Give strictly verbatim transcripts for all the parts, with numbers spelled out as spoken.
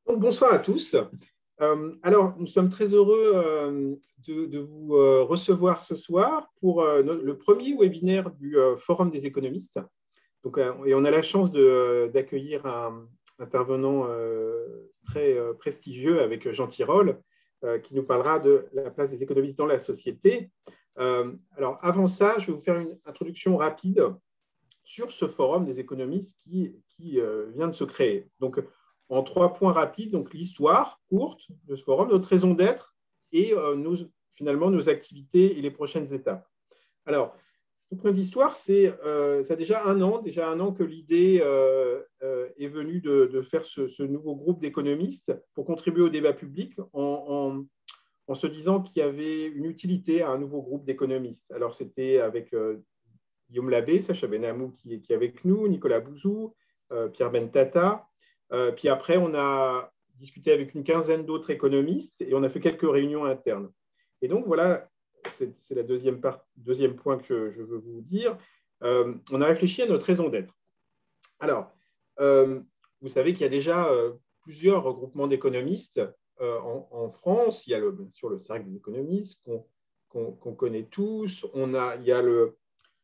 Donc, bonsoir à tous. Euh, alors, nous sommes très heureux euh, de, de vous euh, recevoir ce soir pour euh, no- le premier webinaire du euh, Forum des économistes. Donc, euh, et on a la chance de- d'accueillir un intervenant euh, très euh, prestigieux avec Jean Tirole, euh, qui nous parlera de la place des économistes dans la société. Euh, alors, avant ça, je vais vous faire une introduction rapide sur ce forum des économistes qui, qui euh, vient de se créer. Donc, en trois points rapides, donc l'histoire courte de ce forum, notre raison d'être et euh, nos, finalement nos activités et les prochaines étapes. Alors, le point d'histoire, c'est euh, ça a déjà un an, déjà un an que l'idée euh, euh, est venue de, de faire ce, ce, nouveau groupe d'économistes pour contribuer au débat public en, en, en se disant qu'il y avait une utilité à un nouveau groupe d'économistes. Alors, c'était avec euh, Guillaume Labbé, Sacha Benamou qui, qui est avec nous, Nicolas Bouzou, euh, Pierre Bentata. Euh, puis après, on a discuté avec une quinzaine d'autres économistes et on a fait quelques réunions internes. Et donc, voilà, c'est, c'est le deuxième, part, deuxième point que je, je veux vous dire. Euh, on a réfléchi à notre raison d'être. Alors, euh, vous savez qu'il y a déjà euh, plusieurs regroupements d'économistes euh, en, en, France. Il y a le, bien sûr le Cercle des économistes qu'on, qu'on, qu'on connaît tous. On a, il y a le,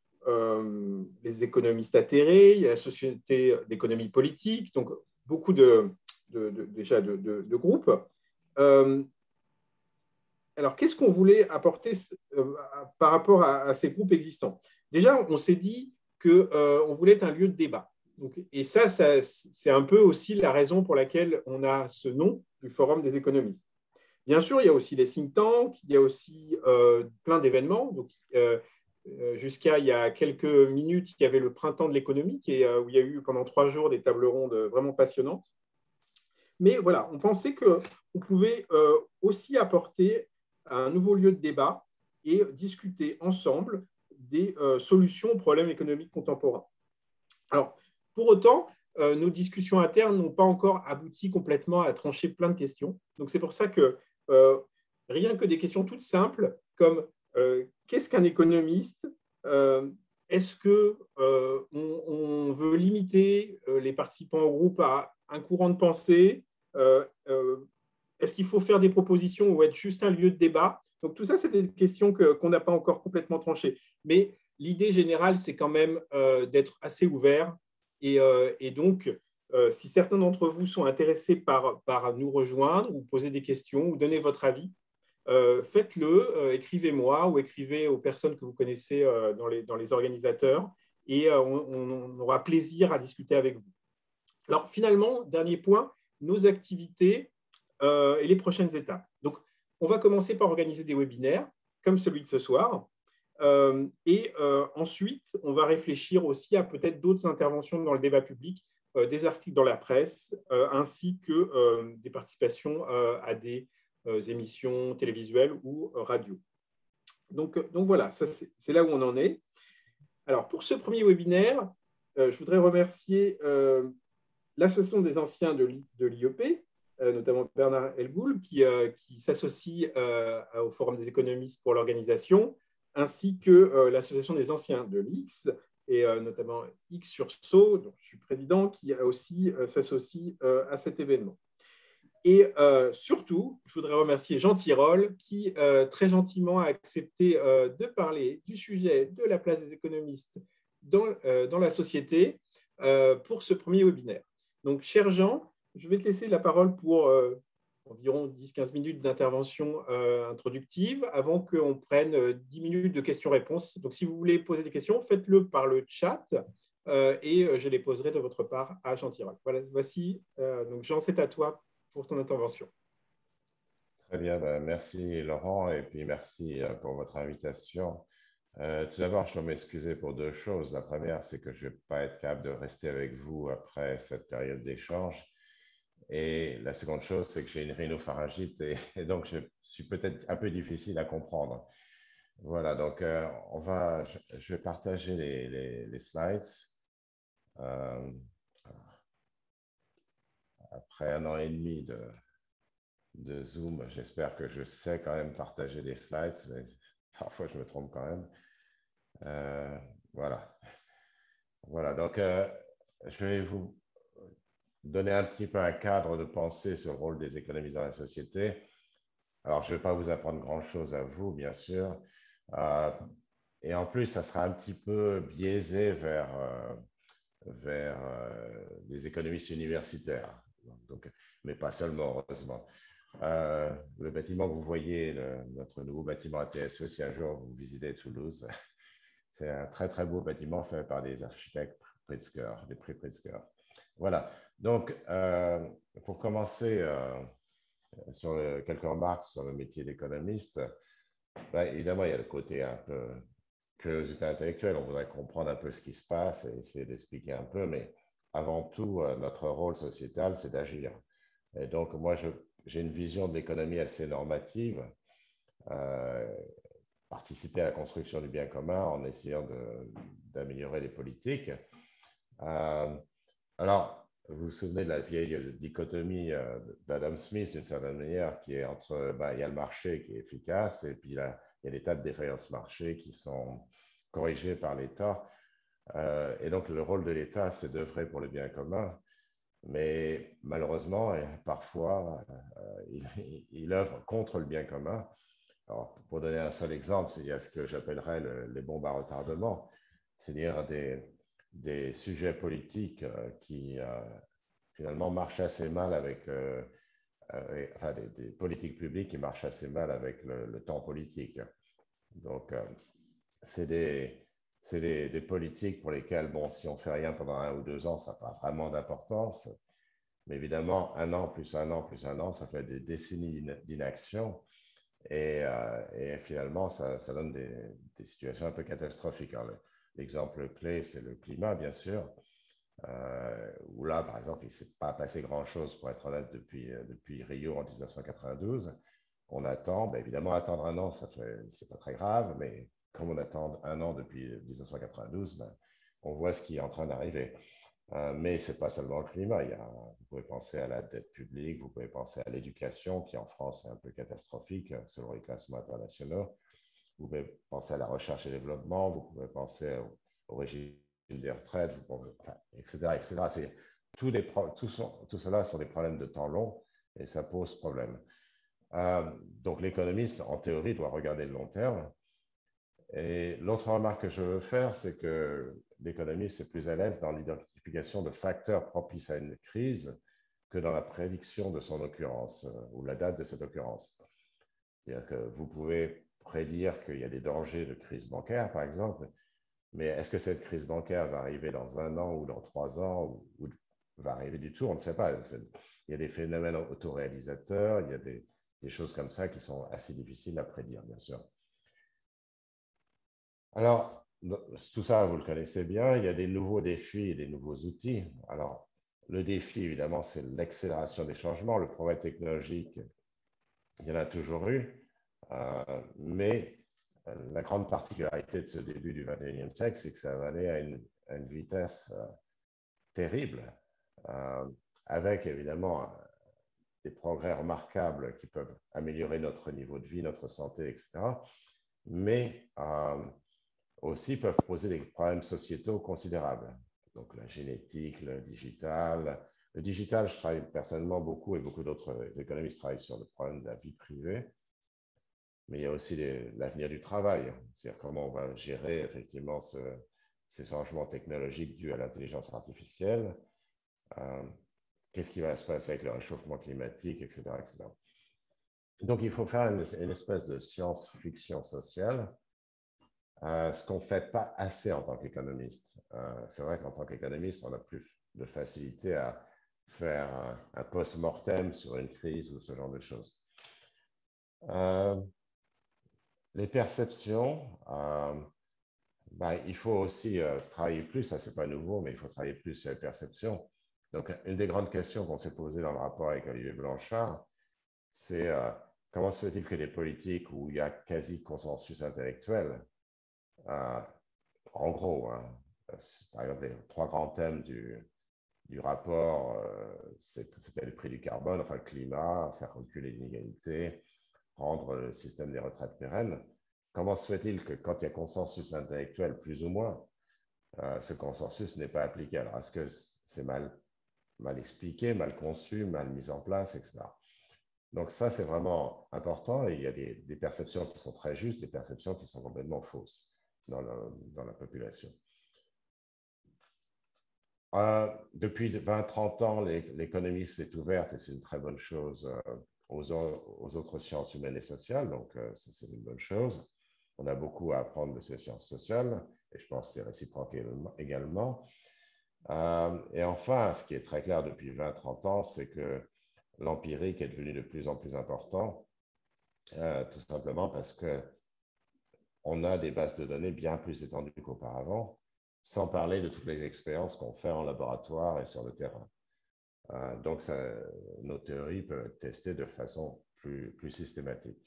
euh, les économistes atterrés, il y a la Société d'économie politique, donc beaucoup de, de, de déjà de, de, de groupes. Euh, alors, qu'est-ce qu'on voulait apporter euh, par rapport à, à, ces groupes existants? Déjà, on s'est dit qu'on euh, voulait être un lieu de débat. Donc, et ça, ça c'est un peu aussi la raison pour laquelle on a ce nom du Forum des économistes. Bien sûr, il y a aussi les think tanks, il y a aussi euh, plein d'événements. Donc, euh, jusqu'à il y a quelques minutes, il y avait le printemps de l'économie, euh, où il y a eu pendant trois jours des tables rondes vraiment passionnantes. Mais voilà, on pensait qu'on pouvait euh, aussi apporter un nouveau lieu de débat et discuter ensemble des euh, solutions aux problèmes économiques contemporains. Alors, pour autant, euh, nos discussions internes n'ont pas encore abouti complètement à trancher plein de questions. Donc, c'est pour ça que euh, rien que des questions toutes simples comme euh, qu'est-ce qu'un économiste euh, Est-ce qu'on euh, on veut limiter euh, les participants au groupe à un courant de pensée euh, euh, Est-ce qu'il faut faire des propositions ou être juste un lieu de débat? Donc, tout ça, c'est des questions que, qu'on n'a pas encore complètement tranchées. Mais l'idée générale, c'est quand même euh, d'être assez ouvert. Et, euh, et donc, euh, si certains d'entre vous sont intéressés par, par nous rejoindre ou poser des questions ou donner votre avis, euh, faites-le, euh, écrivez-moi ou écrivez aux personnes que vous connaissez euh, dans, les, dans les organisateurs et euh, on, on aura plaisir à discuter avec vous. Alors, finalement, dernier point, nos activités euh, et les prochaines étapes. Donc, on va commencer par organiser des webinaires, comme celui de ce soir. Euh, et euh, ensuite, on va réfléchir aussi à peut-être d'autres interventions dans le débat public, euh, des articles dans la presse, euh, ainsi que euh, des participations euh, à des euh, émissions télévisuelles ou euh, radio. Donc, donc voilà, ça, c'est, c'est là où on en est. Alors, pour ce premier webinaire, euh, je voudrais remercier euh, l'Association des anciens de l'I E P, euh, notamment Bernard Elgoul, qui, euh, qui s'associe euh, au Forum des économistes pour l'organisation, ainsi que euh, l'Association des anciens de l'I X, et euh, notamment X Sursaut, dont je suis président, qui aussi euh, s'associe euh, à cet événement. Et euh, surtout, je voudrais remercier Jean Tirole, qui euh, très gentiment a accepté euh, de parler du sujet de la place des économistes dans, euh, dans la société euh, pour ce premier webinaire. Donc, cher Jean, je vais te laisser la parole pour euh, environ dix à quinze minutes d'intervention euh, introductive avant qu'on prenne euh, dix minutes de questions-réponses. Donc, si vous voulez poser des questions, faites-le par le chat euh, et euh, je les poserai de votre part à Jean Tirole. Voilà, voici. Euh, donc, Jean, c'est à toi pour ton intervention. Très bien, ben, merci Laurent et puis merci euh, pour votre invitation. Euh, tout d'abord, je veux m'excuser pour deux choses. La première, c'est que je ne vais pas être capable de rester avec vous après cette période d'échange. Et la seconde chose, c'est que j'ai une rhinopharyngite et, et donc je suis peut-être un peu difficile à comprendre. Voilà, donc euh, on va, je, je vais partager les, les, les slides. Euh, après un an et demi de, de Zoom, j'espère que je sais quand même partager les slides, mais parfois je me trompe quand même. Euh, voilà. Voilà, donc euh, je vais vous donner un petit peu un cadre de pensée sur le rôle des économistes dans la société. Alors, je ne vais pas vous apprendre grand-chose à vous, bien sûr. Euh, et en plus, ça sera un petit peu biaisé vers, euh, vers euh, les économistes universitaires. Donc, mais pas seulement, heureusement. Euh, le bâtiment que vous voyez, le, notre nouveau bâtiment A T S E, si un jour vous visitez Toulouse, c'est un très, très beau bâtiment fait par des architectes Pritzker, des prix Pritzker. Voilà. Donc, euh, pour commencer, euh, sur le, quelques remarques sur le métier d'économiste, ben, évidemment, il y a le côté un peu curiosité intellectuelle. On voudrait comprendre un peu ce qui se passe et essayer d'expliquer un peu, mais avant tout, euh, notre rôle sociétal, c'est d'agir. Et donc, moi, j'ai une vision de l'économie assez normative, euh, participer à la construction du bien commun en essayant d'améliorer les politiques. Euh, alors, vous vous souvenez de la vieille dichotomie euh, d'Adam Smith, d'une certaine manière, qui est entre, ben, il y a le marché qui est efficace et puis là, il y a des tas de défaillances marché qui sont corrigées par l'État. Euh, et donc, le rôle de l'État, c'est d'œuvrer pour le bien commun. Mais malheureusement, parfois, euh, il, il œuvre contre le bien commun. Alors, pour donner un seul exemple, il y a ce que j'appellerais le, les bombes à retardement, c'est-à-dire des, des sujets politiques euh, qui euh, finalement marchent assez mal avec, euh, euh, enfin des, des, politiques publiques qui marchent assez mal avec le, le temps politique. Donc, euh, c'est des, des, des, politiques pour lesquelles, bon, si on ne fait rien pendant un ou deux ans, ça n'a pas vraiment d'importance. Mais évidemment, un an plus un an plus un an, ça fait des décennies d'inaction. Et, euh, et, finalement, ça, ça donne des, des, situations un peu catastrophiques. L'exemple clé, c'est le climat, bien sûr, euh, où là, par exemple, il ne s'est pas passé grand-chose, pour être honnête, depuis, depuis Rio en mille neuf cent quatre-vingt-douze. On attend, ben évidemment, attendre un an, ce n'est pas très grave, mais comme on attend un an depuis mille neuf cent quatre-vingt-douze, ben, on voit ce qui est en train d'arriver. Euh, mais ce n'est pas seulement le climat. Il y a, vous pouvez penser à la dette publique, vous pouvez penser à l'éducation, qui en France est un peu catastrophique selon les classements internationaux. Vous pouvez penser à la recherche et développement, vous pouvez penser au, au régime des retraites, vous pouvez, enfin, et cetera et cetera. Tout, des, tout, sont, tout cela sont des problèmes de temps long et ça pose problème. Euh, donc l'économiste, en théorie, doit regarder le long terme. Et l'autre remarque que je veux faire, c'est que l'économiste est plus à l'aise dans l'identification de facteurs propices à une crise que dans la prédiction de son occurrence euh, ou la date de cette occurrence. C'est-à-dire que vous pouvez prédire qu'il y a des dangers de crise bancaire, par exemple, mais est-ce que cette crise bancaire va arriver dans un an ou dans trois ans ou, ou va arriver du tout? On ne sait pas. Il y a des phénomènes autoréalisateurs, il y a des, des choses comme ça qui sont assez difficiles à prédire, bien sûr. Alors, tout ça, vous le connaissez bien, il y a des nouveaux défis et des nouveaux outils. Alors, le défi, évidemment, c'est l'accélération des changements. Le progrès technologique, il y en a toujours eu, euh, mais la grande particularité de ce début du vingt et unième siècle, c'est que ça va aller à une, à une vitesse euh, terrible, euh, avec évidemment des progrès remarquables qui peuvent améliorer notre niveau de vie, notre santé, et cetera. Mais euh, aussi peuvent poser des problèmes sociétaux considérables. Donc la génétique, le digital. Le digital, je travaille personnellement beaucoup et beaucoup d'autres économistes travaillent sur le problème de la vie privée. Mais il y a aussi l'avenir du travail, c'est-à-dire comment on va gérer effectivement ce, ces changements technologiques dus à l'intelligence artificielle. Euh, Qu'est-ce qui va se passer avec le réchauffement climatique, et cetera et cetera. Donc il faut faire une, une espèce de science-fiction sociale. Euh, ce qu'on ne fait pas assez en tant qu'économiste. Euh, c'est vrai qu'en tant qu'économiste, on a plus de facilité à faire un, un post-mortem sur une crise ou ce genre de choses. Euh, les perceptions, euh, ben, il faut aussi euh, travailler plus, ça c'est pas nouveau, mais il faut travailler plus sur les perceptions. Donc, une des grandes questions qu'on s'est posées dans le rapport avec Olivier Blanchard, c'est euh, comment se fait-il que des politiques où il y a quasi consensus intellectuel, euh, en gros, hein, par exemple, les trois grands thèmes du, du rapport, euh, c'était le prix du carbone, enfin le climat, faire reculer l'inégalité, rendre le système des retraites pérennes. Comment se fait-il que quand il y a consensus intellectuel, plus ou moins, euh, ce consensus n'est pas appliqué? Alors, est-ce que c'est mal mal expliquée, mal conçue, mal mise en place, et cetera. Donc ça, c'est vraiment important et il y a des, des perceptions qui sont très justes, des perceptions qui sont complètement fausses dans la, dans la population. Euh, depuis vingt trente ans, l'économie s'est ouverte et c'est une très bonne chose euh, aux, aux, autres sciences humaines et sociales, donc euh, c'est une bonne chose. On a beaucoup à apprendre de ces sciences sociales et je pense que c'est réciproque également. Euh, et enfin, ce qui est très clair depuis vingt trente ans, c'est que l'empirique est devenu de plus en plus important, euh, tout simplement parce qu'on a des bases de données bien plus étendues qu'auparavant, sans parler de toutes les expériences qu'on fait en laboratoire et sur le terrain. Euh, donc, ça, nos théories peuvent être testées de façon plus, plus systématique.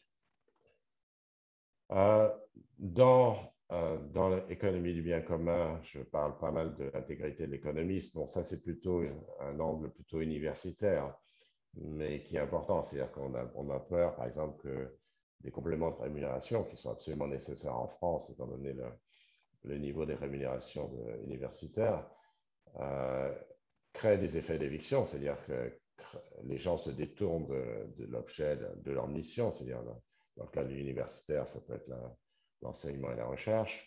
Euh, dans euh, dans l'économie du bien commun, je parle pas mal de l'intégrité de l'économiste. Bon, ça, c'est plutôt un angle plutôt universitaire, mais qui est important. C'est-à-dire qu'on a, on a peur, par exemple, que des compléments de rémunération qui sont absolument nécessaires en France, étant donné le, le niveau des rémunérations de, universitaires, euh, créent des effets d'éviction, c'est-à-dire que les gens se détournent de, de l'objet de, de leur mission, c'est-à-dire dans le cas de l'universitaire, ça peut être l'enseignement et la recherche,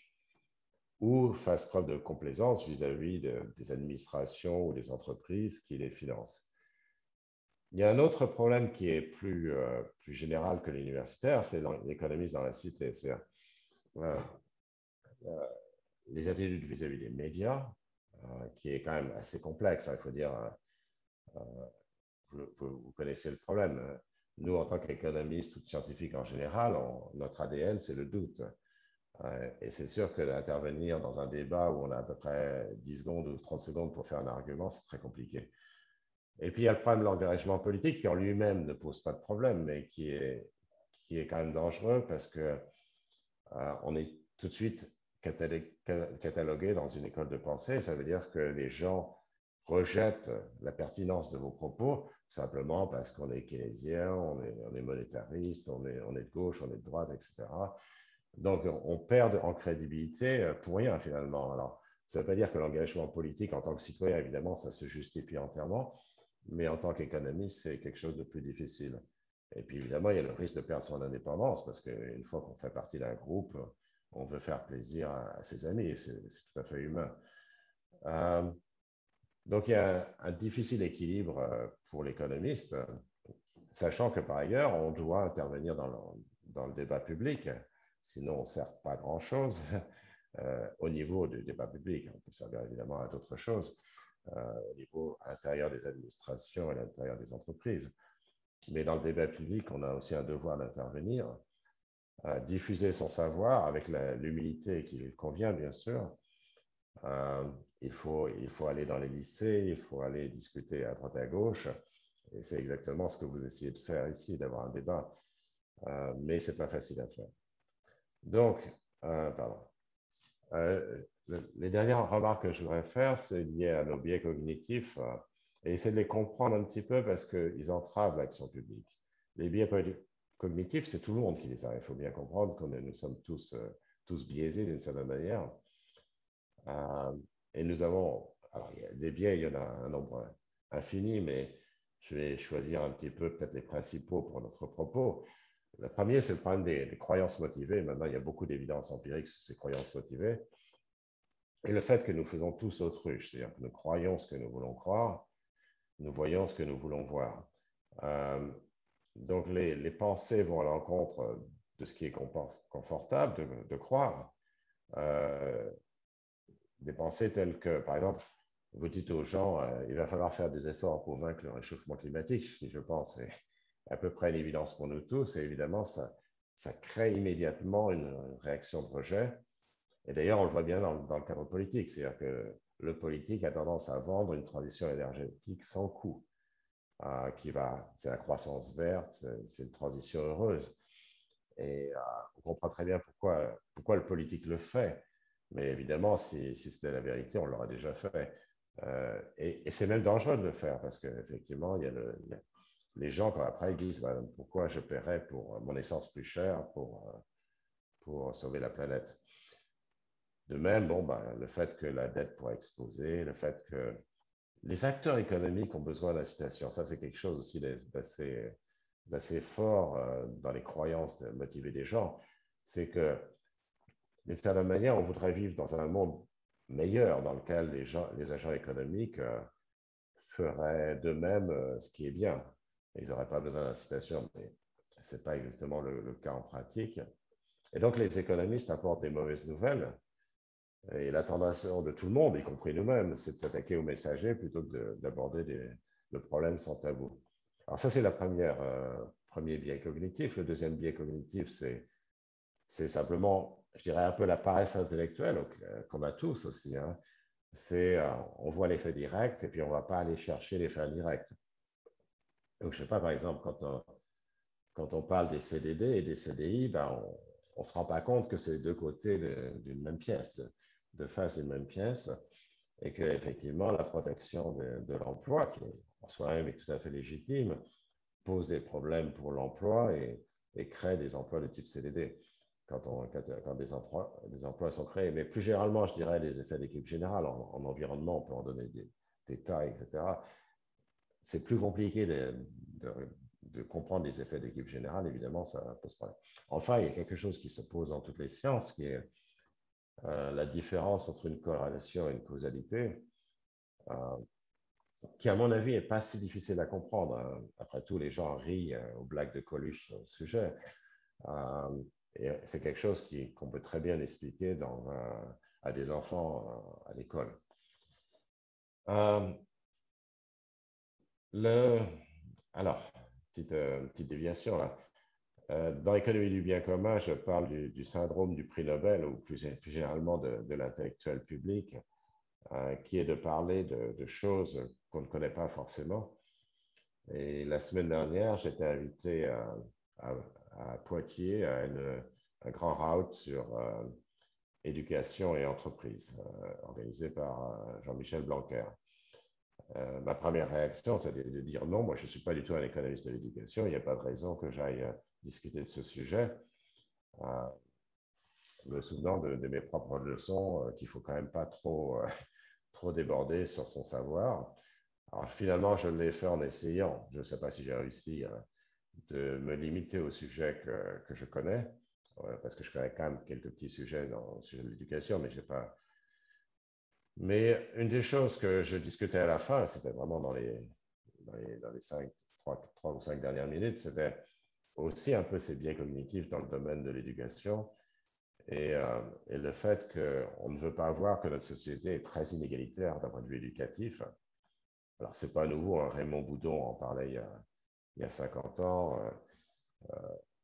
ou fassent preuve de complaisance vis-à-vis de, des administrations ou des entreprises qui les financent. Il y a un autre problème qui est plus, euh, plus général que l'universitaire, c'est l'économiste dans la cité. C'est-à-dire euh, euh, les attitudes vis-à-vis des médias, euh, qui est quand même assez complexe. Hein, il faut dire, euh, vous, vous, vous, connaissez le problème. Nous, en tant qu'économistes ou scientifiques en général, on, notre A D N, c'est le doute. Euh, et c'est sûr que d'intervenir dans un débat où on a à peu près dix secondes ou trente secondes pour faire un argument, c'est très compliqué. Et puis, il y a le problème de l'engagement politique qui en lui-même ne pose pas de problème, mais qui est, qui est quand même dangereux parce qu'on euh, est tout de suite catalogué dans une école de pensée. Ça veut dire que les gens rejettent la pertinence de vos propos simplement parce qu'on est keynésien, on est, on est monétariste, on est, on est de gauche, on est de droite, et cetera. Donc, on perd en crédibilité pour rien finalement. Alors, ça ne veut pas dire que l'engagement politique en tant que citoyen, évidemment, ça se justifie entièrement, mais en tant qu'économiste, c'est quelque chose de plus difficile. Et puis, évidemment, il y a le risque de perdre son indépendance parce qu'une fois qu'on fait partie d'un groupe, on veut faire plaisir à, à ses amis et c'est tout à fait humain. Euh, donc, il y a un, un difficile équilibre pour l'économiste, sachant que par ailleurs, on doit intervenir dans le, dans le débat public, sinon on ne sert pas grand-chose euh, au niveau du débat public. On peut servir évidemment à d'autres choses. Euh, au niveau à l'intérieur des administrations et à l'intérieur des entreprises. Mais dans le débat public, on a aussi un devoir d'intervenir, à diffuser son savoir avec l'humilité qui lui convient, bien sûr. Euh, il, faut, il faut aller dans les lycées, il faut aller discuter à droite et à gauche. Et c'est exactement ce que vous essayez de faire ici, d'avoir un débat. Euh, mais ce n'est pas facile à faire. Donc, euh, pardon. Euh, les dernières remarques que je voudrais faire, c'est lié à nos biais cognitifs euh, et essayer de les comprendre un petit peu parce qu'ils entravent l'action publique. Les biais cognitifs, c'est tout le monde qui les a. Il faut bien comprendre que nous sommes tous, euh, tous biaisés d'une certaine manière. Euh, et nous avons, alors il y a des biais, il y en a un nombre infini, mais je vais choisir un petit peu peut-être les principaux pour notre propos. Le premier, c'est le problème des, des croyances motivées. Maintenant, il y a beaucoup d'évidence empirique sur ces croyances motivées. Et le fait que nous faisons tous l'autruche, c'est-à-dire que nous croyons ce que nous voulons croire, nous voyons ce que nous voulons voir. Euh, donc, les, les, pensées vont à l'encontre de ce qui est confortable de, de croire. Euh, des pensées telles que, par exemple, vous dites aux gens, euh, il va falloir faire des efforts pour vaincre le réchauffement climatique, ce qui, je pense, est à peu près une évidence pour nous tous. Et évidemment, ça, ça crée immédiatement une, une réaction de rejet. Et d'ailleurs, on le voit bien dans, dans le cadre politique, c'est-à-dire que le politique a tendance à vendre une transition énergétique sans coût, euh, qui va, c'est la croissance verte, c'est une transition heureuse. Et euh, on comprend très bien pourquoi, pourquoi le politique le fait. Mais évidemment, si, si c'était la vérité, on l'aurait déjà fait. Euh, et, et c'est même dangereux de le faire parce qu'effectivement, il y a le, il y a, les gens, quand après, ils disent bah, pourquoi je paierais pour mon essence plus chère pour, pour sauver la planète. De même, bon, ben, le fait que la dette pourrait exploser, le fait que les acteurs économiques ont besoin d'incitation. Ça, c'est quelque chose aussi d'assez d'assez fort euh, dans les croyances de motiver des gens. C'est que, d'une certaine manière, on voudrait vivre dans un monde meilleur dans lequel les, gens, les agents économiques euh, feraient d'eux-mêmes euh, ce qui est bien. Ils n'auraient pas besoin d'incitation, mais ce n'est pas exactement le, le cas en pratique. Et donc, les économistes apportent des mauvaises nouvelles. Et la tendance de tout le monde, y compris nous-mêmes, c'est de s'attaquer aux messagers plutôt que d'aborder le problème sans tabou. Alors ça, c'est le euh, premier biais cognitif. Le deuxième biais cognitif, c'est simplement, je dirais, un peu la paresse intellectuelle euh, qu'on a tous aussi. Hein. C'est, euh, on voit l'effet direct et puis on ne va pas aller chercher l'effet indirect. Donc, je ne sais pas, par exemple, quand on, quand on parle des C D D et des C D I, ben, on ne se rend pas compte que c'est deux côtés d'une même pièce, de, de face d'une même pièce, et qu'effectivement, la protection de, de l'emploi, qui en soi-même est tout à fait légitime, pose des problèmes pour l'emploi et, et crée des emplois de type C D D quand, on, quand, quand des, emplois, des emplois sont créés. Mais plus généralement, je dirais les effets d'équipe générale en, en environnement, on peut en donner des, des tas, et cetera. C'est plus compliqué de, de, de comprendre les effets d'équipe générale, évidemment, ça pose problème. Enfin, il y a quelque chose qui se pose dans toutes les sciences, qui est euh, la différence entre une corrélation et une causalité, euh, qui, à mon avis, n'est pas si difficile à comprendre. Hein. Après tout, les gens rient euh, aux blagues de Coluche sur le sujet. Euh, et c'est quelque chose qu'on peut très bien expliquer dans, euh, à des enfants euh, à l'école. Euh, le... Alors, petite, euh, petite déviation là. Euh, dans l'économie du bien commun, je parle du, du syndrome du prix Nobel, ou plus, plus généralement de, de l'intellectuel public, euh, qui est de parler de, de choses qu'on ne connaît pas forcément. Et la semaine dernière, j'étais invité à, à, à Poitiers à une, un grand route sur euh, éducation et entreprise, euh, organisé par euh, Jean-Michel Blanquer. Euh, ma première réaction, c'est de, de, dire non, moi je ne suis pas du tout un économiste de l'éducation, il n'y a pas de raison que j'aille euh, discuter de ce sujet. Euh, me souvenant de, de, mes propres leçons, euh, qu'il ne faut quand même pas trop, euh, trop déborder sur son savoir. Alors finalement, je l'ai fait en essayant. Je ne sais pas si j'ai réussi euh, de me limiter au sujet que, que je connais, euh, parce que je connais quand même quelques petits sujets dans le sujet de l'éducation, mais je n'ai pas. Mais une des choses que je discutais à la fin, c'était vraiment dans les, dans les, dans les cinq, trois, trois ou cinq dernières minutes, c'était aussi un peu ces biais cognitifs dans le domaine de l'éducation. Et, euh, et, le fait qu'on ne veut pas voir que notre société est très inégalitaire d'un point de vue éducatif. Alors, ce n'est pas nouveau, hein, Raymond Boudon en parlait il y a, il y a cinquante ans. Euh,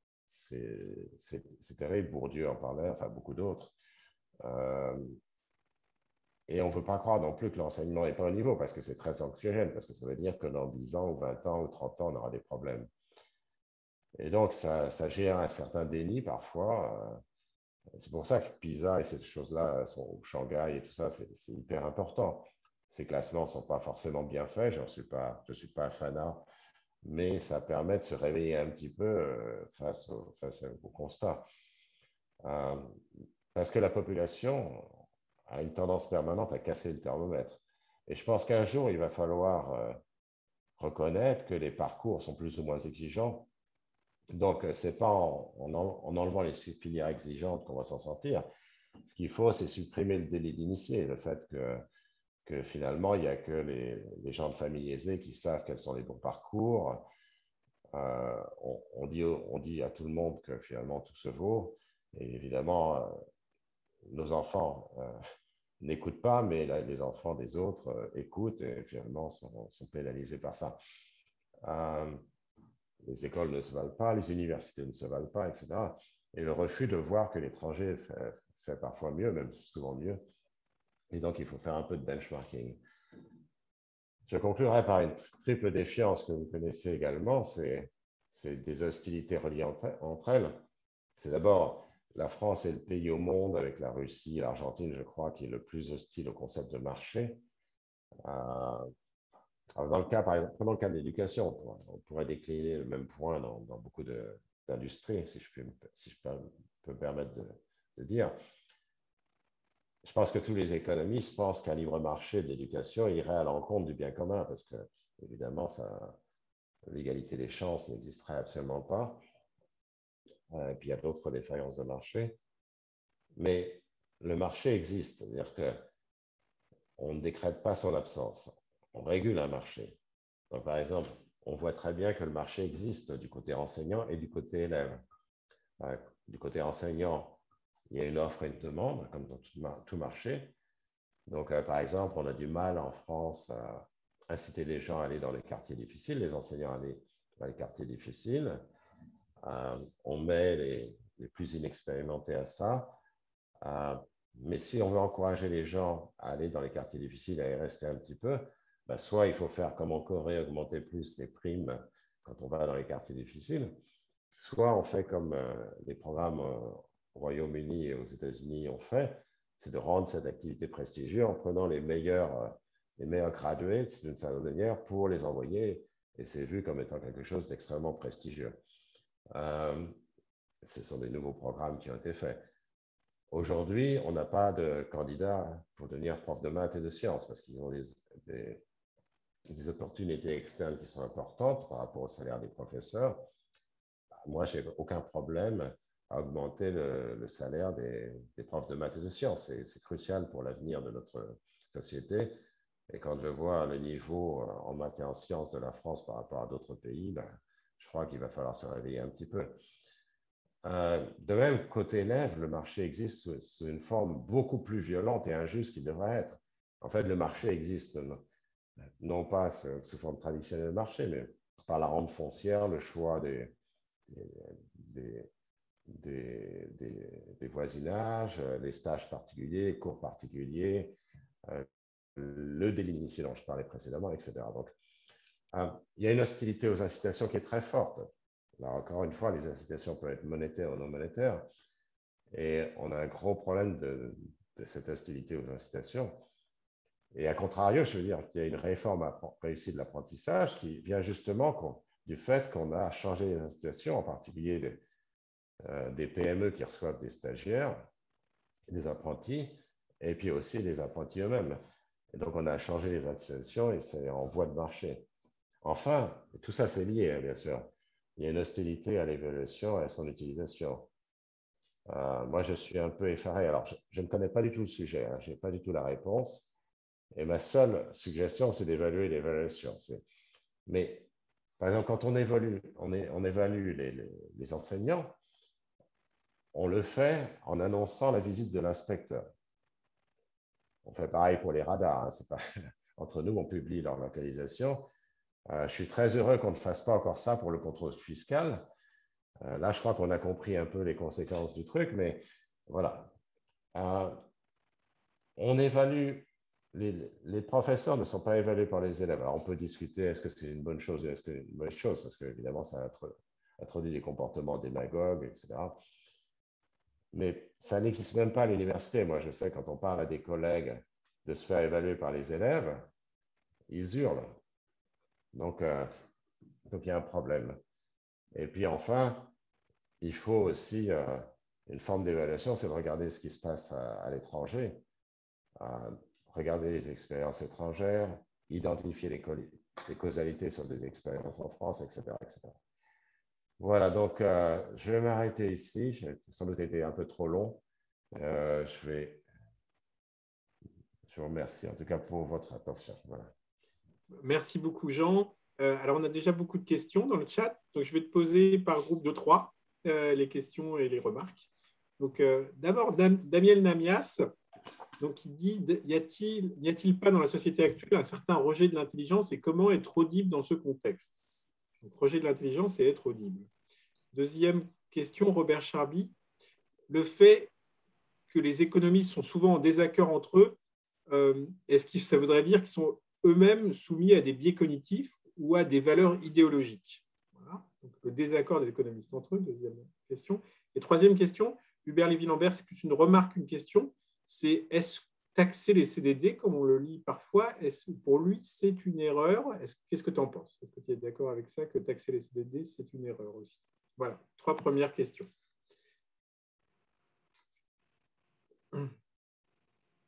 c'est terrible, Bourdieu en parlait, enfin beaucoup d'autres. Euh, et on ne peut pas croire non plus que l'enseignement n'est pas au niveau, parce que c'est très anxiogène, parce que ça veut dire que dans dix ans, ou vingt ans, ou trente ans, on aura des problèmes. Et donc, ça, ça gère un certain déni parfois. Euh, C'est pour ça que PISA et ces choses-là, ou Shanghai et tout ça, c'est hyper important. Ces classements ne sont pas forcément bien faits, je ne suis pas, je suis pas un fanat, mais ça permet de se réveiller un petit peu euh, face, au, face au constat. Euh, parce que la population a une tendance permanente à casser le thermomètre. Et je pense qu'un jour, il va falloir euh, reconnaître que les parcours sont plus ou moins exigeants. Donc, ce n'est pas en, en, en enlevant les filières exigeantes qu'on va s'en sortir. Ce qu'il faut, c'est supprimer le délit d'initié, le fait que, que finalement, il n'y a que les, les, gens de famille aisée qui savent quels sont les bons parcours. Euh, on, on, dit, on dit à tout le monde que finalement, tout se vaut. Et évidemment, euh, nos enfants euh, n'écoutent pas, mais la, les enfants des autres euh, écoutent et finalement sont, sont pénalisés par ça. Euh, les écoles ne se valent pas, les universités ne se valent pas, et cetera. Et le refus de voir que l'étranger fait, fait parfois mieux, même souvent mieux. Et donc, il faut faire un peu de benchmarking. Je conclurai par une triple défiance que vous connaissez également, c'est des hostilités reliées entre, entre elles. C'est d'abord, la France est le pays au monde, avec la Russie et l'Argentine, je crois, qui est le plus hostile au concept de marché. Euh, dans le cas, par exemple, prenons le cas de l'éducation, on, on pourrait décliner le même point dans, dans beaucoup d'industries, si je, peux, si je peux, peux me permettre de, de dire. je pense que tous les économistes pensent qu'un libre marché de l'éducation irait à l'encontre du bien commun, parce que, évidemment, ça, l'égalité des chances n'existerait absolument pas. Et puis, il y a d'autres défaillances de marché. Mais le marché existe, c'est-à-dire qu'on ne décrète pas son absence, on régule un marché. Donc, par exemple, on voit très bien que le marché existe du côté enseignant et du côté élève. Du côté enseignant, il y a une offre et une demande, comme dans tout marché. Donc, euh, par exemple, on a du mal en France à inciter les gens à aller dans les quartiers difficiles, les enseignants à aller dans les quartiers difficiles. Euh, on met les, les, plus inexpérimentés à ça. Euh, mais si on veut encourager les gens à aller dans les quartiers difficiles et à y rester un petit peu, ben soit il faut faire comme en Corée, augmenter plus les primes quand on va dans les quartiers difficiles, soit on fait comme euh, les programmes euh, au Royaume-Uni et aux États-Unis ont fait, c'est de rendre cette activité prestigieuse en prenant les meilleurs, euh, les meilleurs graduates d'une certaine manière pour les envoyer, et c'est vu comme étant quelque chose d'extrêmement prestigieux. Euh, ce sont des nouveaux programmes qui ont été faits. Aujourd'hui, on n'a pas de candidats pour devenir prof de maths et de sciences parce qu'ils ont des, des, des opportunités externes qui sont importantes par rapport au salaire des professeurs. Moi, je n'ai aucun problème à augmenter le, le salaire des, des profs de maths et de sciences. C'est crucial pour l'avenir de notre société. Et quand je vois le niveau en maths et en sciences de la France par rapport à d'autres pays, ben, je crois qu'il va falloir se réveiller un petit peu. Euh, de même, côté élève, le marché existe sous, sous une forme beaucoup plus violente et injuste qu'il devrait être. En fait, le marché existe non, non pas sous forme traditionnelle de marché, mais par la rente foncière, le choix des, des, des, des, des voisinages, les stages particuliers, les cours particuliers, euh, le délit d'initié dont je parlais précédemment, et cetera. Donc, euh, il y a une hostilité aux incitations qui est très forte. Là, encore une fois, les incitations peuvent être monétaires ou non monétaires. Et on a un gros problème de, de cette hostilité aux incitations. Et à contrario, je veux dire qu'il y a une réforme réussie de l'apprentissage qui vient justement du fait qu'on a changé les incitations, en particulier des, euh, des P M E qui reçoivent des stagiaires, des apprentis, et puis aussi les apprentis eux-mêmes. Et donc, on a changé les incitations et c'est en voie de marché. Enfin, tout ça, c'est lié, hein, bien sûr. Il y a une hostilité à l'évaluation et à son utilisation. Euh, moi, je suis un peu effaré. Alors, je, je ne connais pas du tout le sujet, hein, je n'ai pas du tout la réponse. Et ma seule suggestion, c'est d'évaluer l'évaluation. Mais, par exemple, quand on, évolue, on, est, on évalue les, les, les enseignants, on le fait en annonçant la visite de l'inspecteur. On fait pareil pour les radars. Hein, pas... Entre nous, on publie leur localisation. Euh, je suis très heureux qu'on ne fasse pas encore ça pour le contrôle fiscal. Euh, là, je crois qu'on a compris un peu les conséquences du truc, mais voilà. Euh, on évalue, les, les professeurs ne sont pas évalués par les élèves. Alors, on peut discuter, est-ce que c'est une bonne chose ou est-ce que c'est une mauvaise chose, parce qu'évidemment, ça introduit des comportements démagogues, et cetera. Mais ça n'existe même pas à l'université. Moi, je sais, quand on parle à des collègues de se faire évaluer par les élèves, ils hurlent. Donc, euh, donc il y a un problème. Et puis enfin, il faut aussi euh, une forme d'évaluation, c'est de regarder ce qui se passe à, à l'étranger, euh, regarder les expériences étrangères, identifier les, les causalités sur des expériences en France, et cetera et cetera. Voilà, donc euh, je vais m'arrêter ici. J'ai sans doute été un peu trop long. Euh, je vais... Je vous remercie en tout cas pour votre attention. Voilà. Merci beaucoup, Jean. Euh, alors, on a déjà beaucoup de questions dans le chat, donc je vais te poser par groupe de trois euh, les questions et les remarques. Donc, euh, d'abord, Dam Damiel Namias, donc, il dit, y a-t-il n'y a-t-il pas dans la société actuelle un certain rejet de l'intelligence et comment être audible dans ce contexte? Donc, rejet de l'intelligence et être audible. Deuxième question, Robert Charby. Le fait que les économistes sont souvent en désaccord entre eux, euh, est-ce que ça voudrait dire qu'ils sont eux-mêmes soumis à des biais cognitifs ou à des valeurs idéologiques? Voilà. Donc, le désaccord des économistes entre eux, deuxième question. Et troisième question, Hubert Lévy-Lambert, c'est plus une remarque qu'une question, c'est est-ce taxer les C D D, comme on le lit parfois, est-ce pour lui c'est une erreur? Qu'est-ce que tu en penses? Est-ce que tu es d'accord avec ça, que taxer les C D D, c'est une erreur aussi? Voilà, trois premières questions.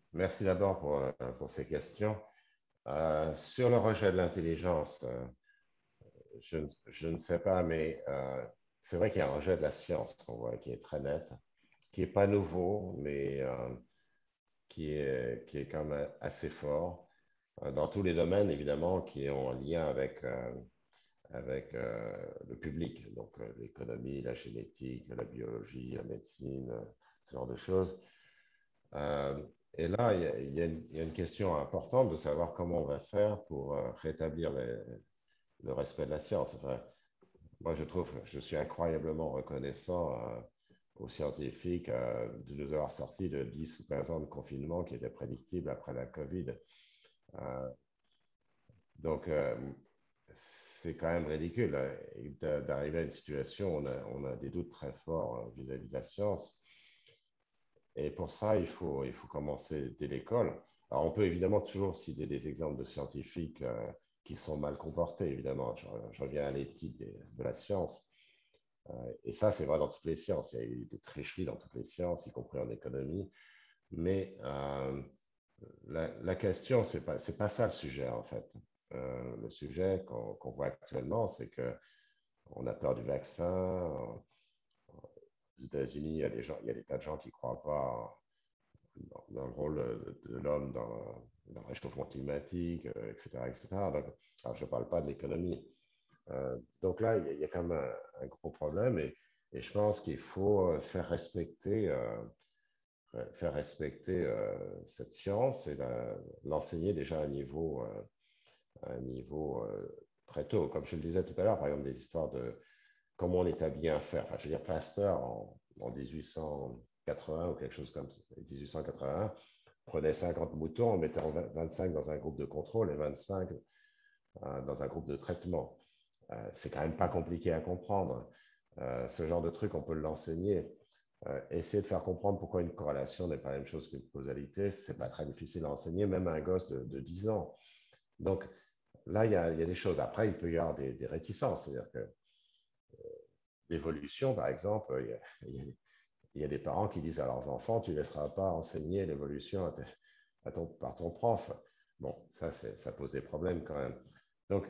merci d'abord pour, euh, pour ces questions. Euh, sur le rejet de l'intelligence, euh, je, ne- je ne sais pas, mais euh, c'est vrai qu'il y a un rejet de la science qu'on voit, qui est très net, qui n'est pas nouveau, mais euh, qui est, qui est quand même assez fort euh, dans tous les domaines, évidemment, qui ont un lien avec, euh, avec euh, le public, donc euh, l'économie, la génétique, la biologie, la médecine, euh, ce genre de choses. Euh, et là, il y, a, il, y a une, il y a une question importante de savoir comment on va faire pour euh, rétablir les, le respect de la science. Enfin, moi, je trouve, je suis incroyablement reconnaissant euh, aux scientifiques euh, de nous avoir sorti de dix ou quinze ans de confinement qui étaient prédictibles après la Covid. Euh, donc, euh, c'est quand même ridicule hein, d'arriver à une situation où on a, on a des doutes très forts euh, vis-à-vis de la science. Et pour ça, il faut, il faut commencer dès l'école. Alors, on peut évidemment toujours citer des exemples de scientifiques euh, qui sont mal comportés, évidemment. Je, je reviens à l'éthique de, de la science. Euh, et ça, c'est vrai dans toutes les sciences. Il y a eu des tricheries dans toutes les sciences, y compris en économie. Mais euh, la, la, question, ce n'est pas, c'est pas ça le sujet, en fait. Euh, le sujet qu'on qu'on voit actuellement, c'est qu'on a peur du vaccin. Aux États-Unis, il y a des gens, il y a des tas de gens qui ne croient pas dans, dans le rôle de, de l'homme dans, dans, le réchauffement climatique, euh, et cetera, et cetera. Donc, alors, je ne parle pas de l'économie. Euh, donc là, il y, a, il y, a quand même un, un gros problème et, et, je pense qu'il faut faire respecter, euh, faire respecter euh, cette science et l'enseigner déjà à un niveau, euh, à un niveau euh, très tôt. Comme je le disais tout à l'heure, par exemple, des histoires de comment on établit un fer. Enfin, je veux dire, Pasteur, en, en dix-huit cent quatre-vingts ou quelque chose comme ça, dix-huit cent quatre-vingt-un, prenait cinquante moutons, en mettait vingt-cinq dans un groupe de contrôle et vingt-cinq euh, dans un groupe de traitement. Euh, c'est quand même pas compliqué à comprendre. Euh, ce genre de truc, on peut l'enseigner. Euh, essayer de faire comprendre pourquoi une corrélation n'est pas la même chose qu'une causalité, c'est pas très difficile à enseigner, même à un gosse de, de dix ans. Donc là, il y, a, il y a des choses. Après, il peut y avoir des, des réticences. C'est-à-dire que euh, l'évolution, par exemple, il y, a, il, y a, il y, a, des parents qui disent à leurs enfants, tu ne laisseras pas enseigner l'évolution à, à ton, par ton prof. Bon, ça, ça pose des problèmes quand même. Donc,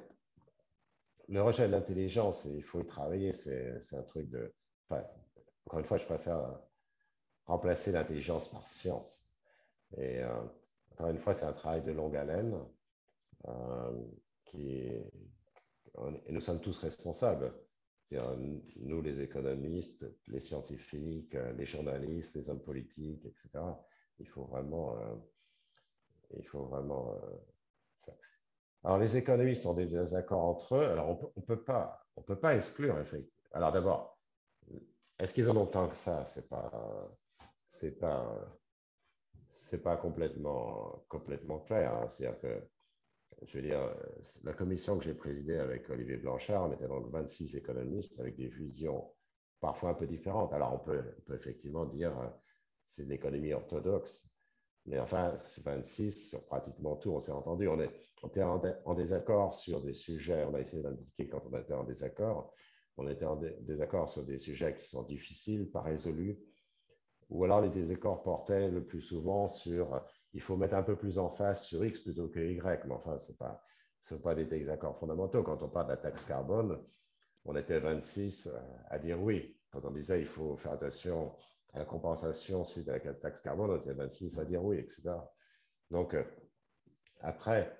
le rejet de l'intelligence, il faut y travailler, c'est un truc de... Enfin, encore une fois, je préfère remplacer l'intelligence par science. Et euh, encore une fois, c'est un travail de longue haleine euh, qui est... Et nous sommes tous responsables. Nous, les économistes, les scientifiques, les journalistes, les hommes politiques, et cetera. Il faut vraiment... Euh, il faut vraiment euh, faire... Alors, les économistes ont des désaccords entre eux. Alors, on ne peut pas, on peut pas exclure, effectivement. Alors, d'abord, est-ce qu'ils en ont tant que ça? C'est pas, c'est pas, c'est pas complètement, complètement clair. Hein. C'est-à-dire que, je veux dire, la commission que j'ai présidée avec Olivier Blanchard, on était donc vingt-six économistes avec des visions parfois un peu différentes. Alors, on peut, on peut effectivement dire c'est de l'économie orthodoxe. Mais enfin, vingt-six sur pratiquement tout, on s'est entendu. On, est, on était en, en, désaccord sur des sujets, on a essayé d'indiquer quand on était en désaccord, on était en dé, désaccord sur des sujets qui sont difficiles, pas résolus, ou alors les désaccords portaient le plus souvent sur, il faut mettre un peu plus en face sur X plutôt que Y, mais enfin, ce ne pas, sont pas des désaccords fondamentaux. Quand on parle de la taxe carbone, on était vingt-six à dire oui. Quand on disait il faut faire attention à la compensation suite à la taxe carbone, on était vingt-six à dire oui, et cetera. Donc, euh, après,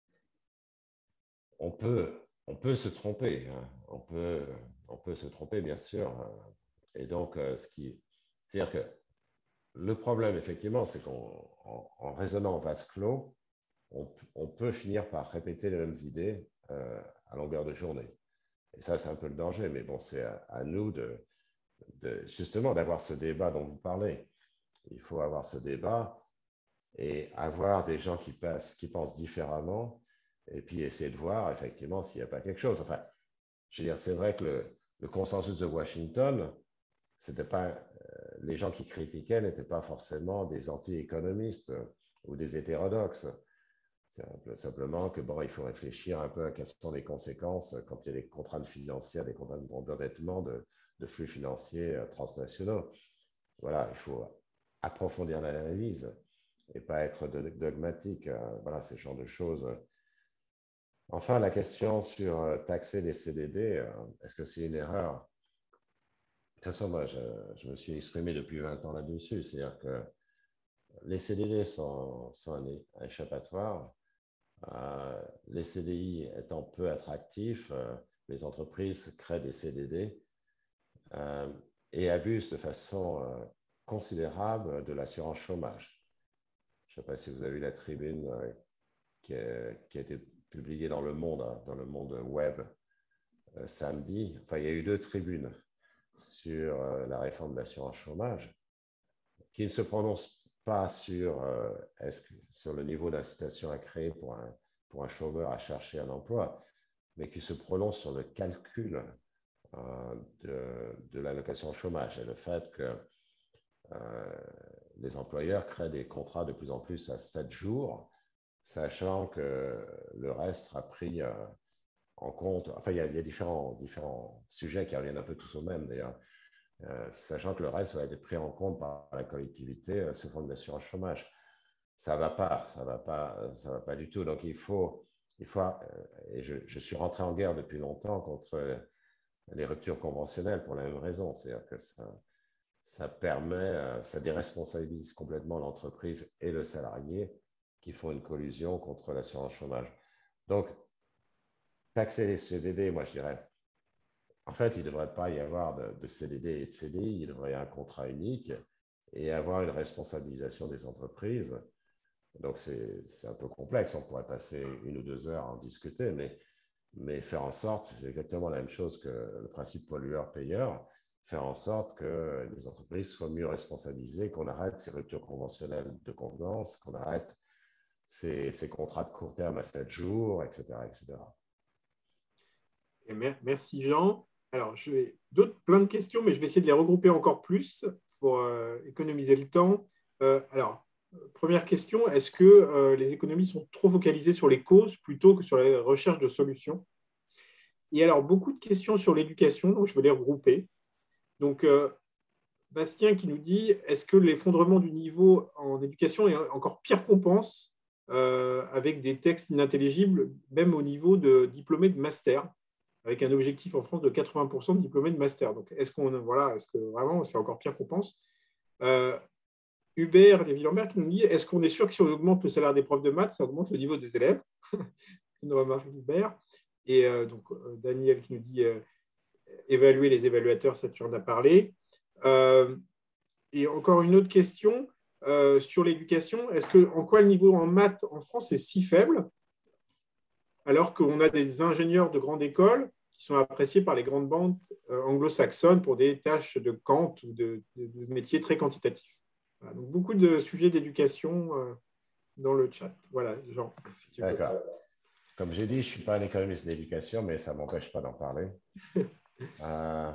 on peut, on peut se tromper. Hein. On, peut, on peut se tromper, bien sûr. Et donc, euh, ce qui, c'est-à-dire que le problème, effectivement, c'est qu'en en raisonnant en vase clos, on, on, peut finir par répéter les mêmes idées euh, à longueur de journée. Et ça, c'est un peu le danger. Mais bon, c'est à, à nous de, de, justement d'avoir ce débat dont vous parlez. Il faut avoir ce débat et avoir des gens qui, passent, qui pensent différemment et puis essayer de voir effectivement s'il n'y a pas quelque chose. Enfin, je veux dire, c'est vrai que le, le consensus de Washington, c'était pas, euh, les gens qui critiquaient n'étaient pas forcément des anti-économistes euh, ou des hétérodoxes. C'est simplement que bon, il faut réfléchir un peu à quelles sont les conséquences quand il y a des contraintes financières, des contraintes d'endettement, de, de flux financiers euh, transnationaux. Voilà, il faut approfondir l'analyse. et pas être dogmatique. Voilà, ces genres de choses. Enfin, la question sur taxer les C D D, est-ce que c'est une erreur? De toute façon, moi, je, je me suis exprimé depuis vingt ans là-dessus. C'est-à-dire que les C D D sont, sont un échappatoire. Euh, les C D I étant peu attractifs, euh, les entreprises créent des C D D euh, et abusent de façon euh, considérable de l'assurance chômage. Je ne sais pas si vous avez vu la tribune euh, qui, est, qui, a été publiée dans le monde, hein, dans le monde web euh, samedi. Enfin, il y a eu deux tribunes sur euh, la réforme de l'assurance chômage qui ne se prononcent pas sur, euh, est-ce que, sur le niveau d'incitation à créer pour un, pour un chômeur à chercher un emploi, mais qui se prononcent sur le calcul euh, de, de l'allocation chômage et le fait que euh, les employeurs créent des contrats de plus en plus à sept jours, sachant que le reste sera pris euh, en compte. Enfin, il y a, il y a différents, différents sujets qui reviennent un peu tous au même d'ailleurs. Euh, sachant que le reste va être pris en compte par la collectivité euh, sous forme d'assurance chômage. Ça ne va pas, ça va pas, ça va pas du tout. Donc il faut, il faut euh, et je, je, suis rentré en guerre depuis longtemps contre les ruptures conventionnelles pour la même raison, c'est-à-dire que ça, ça permet, euh, ça déresponsabilise complètement l'entreprise et le salarié qui font une collusion contre l'assurance chômage. Donc, taxer les C D D, moi je dirais, en fait, il ne devrait pas y avoir de, de C D D et de C D I, il devrait y avoir un contrat unique et avoir une responsabilisation des entreprises. Donc, c'est un peu complexe, on pourrait passer une ou deux heures à en discuter, mais, mais faire en sorte, c'est exactement la même chose que le principe pollueur-payeur, faire en sorte que les entreprises soient mieux responsabilisées, qu'on arrête ces ruptures conventionnelles de convenance, qu'on arrête ces, ces contrats de court terme à sept jours, et cetera, et cetera. Et merci Jean. Alors, je vais d'autres plein de questions, mais je vais essayer de les regrouper encore plus pour euh, économiser le temps. Euh, alors, première question, est-ce que euh, les économies sont trop focalisées sur les causes plutôt que sur la recherche de solutions? Et alors, beaucoup de questions sur l'éducation, donc je vais les regrouper. Donc, euh, Bastien qui nous dit, est-ce que l'effondrement du niveau en éducation est encore pire qu'on pense euh, avec des textes inintelligibles, même au niveau de diplômés de master, avec un objectif en France de quatre-vingts pour cent de diplômés de master. Donc, est-ce qu'on, voilà, est-ce que vraiment c'est encore pire qu'on pense? euh, Hubert Lévy-Lambert qui nous dit, est-ce qu'on est sûr que si on augmente le salaire des profs de maths, ça augmente le niveau des élèves? Une remarque d'Hubert. Et euh, donc, euh, Daniel qui nous dit, euh, évaluer les évaluateurs, ça tu en as parlé. Euh, et encore une autre question euh, sur l'éducation. Est-ce que, en quoi le niveau en maths en France est si faible, alors qu'on a des ingénieurs de grande école qui sont appréciés par les grandes banques euh, anglo-saxonnes pour des tâches de Kant ou de, de, de métiers très quantitatifs? Voilà, donc beaucoup de sujets d'éducation euh, dans le chat. Voilà, Jean, si tu veux. D'accord. Comme j'ai dit, je ne suis pas un économiste d'éducation, mais ça ne m'empêche pas d'en parler. euh,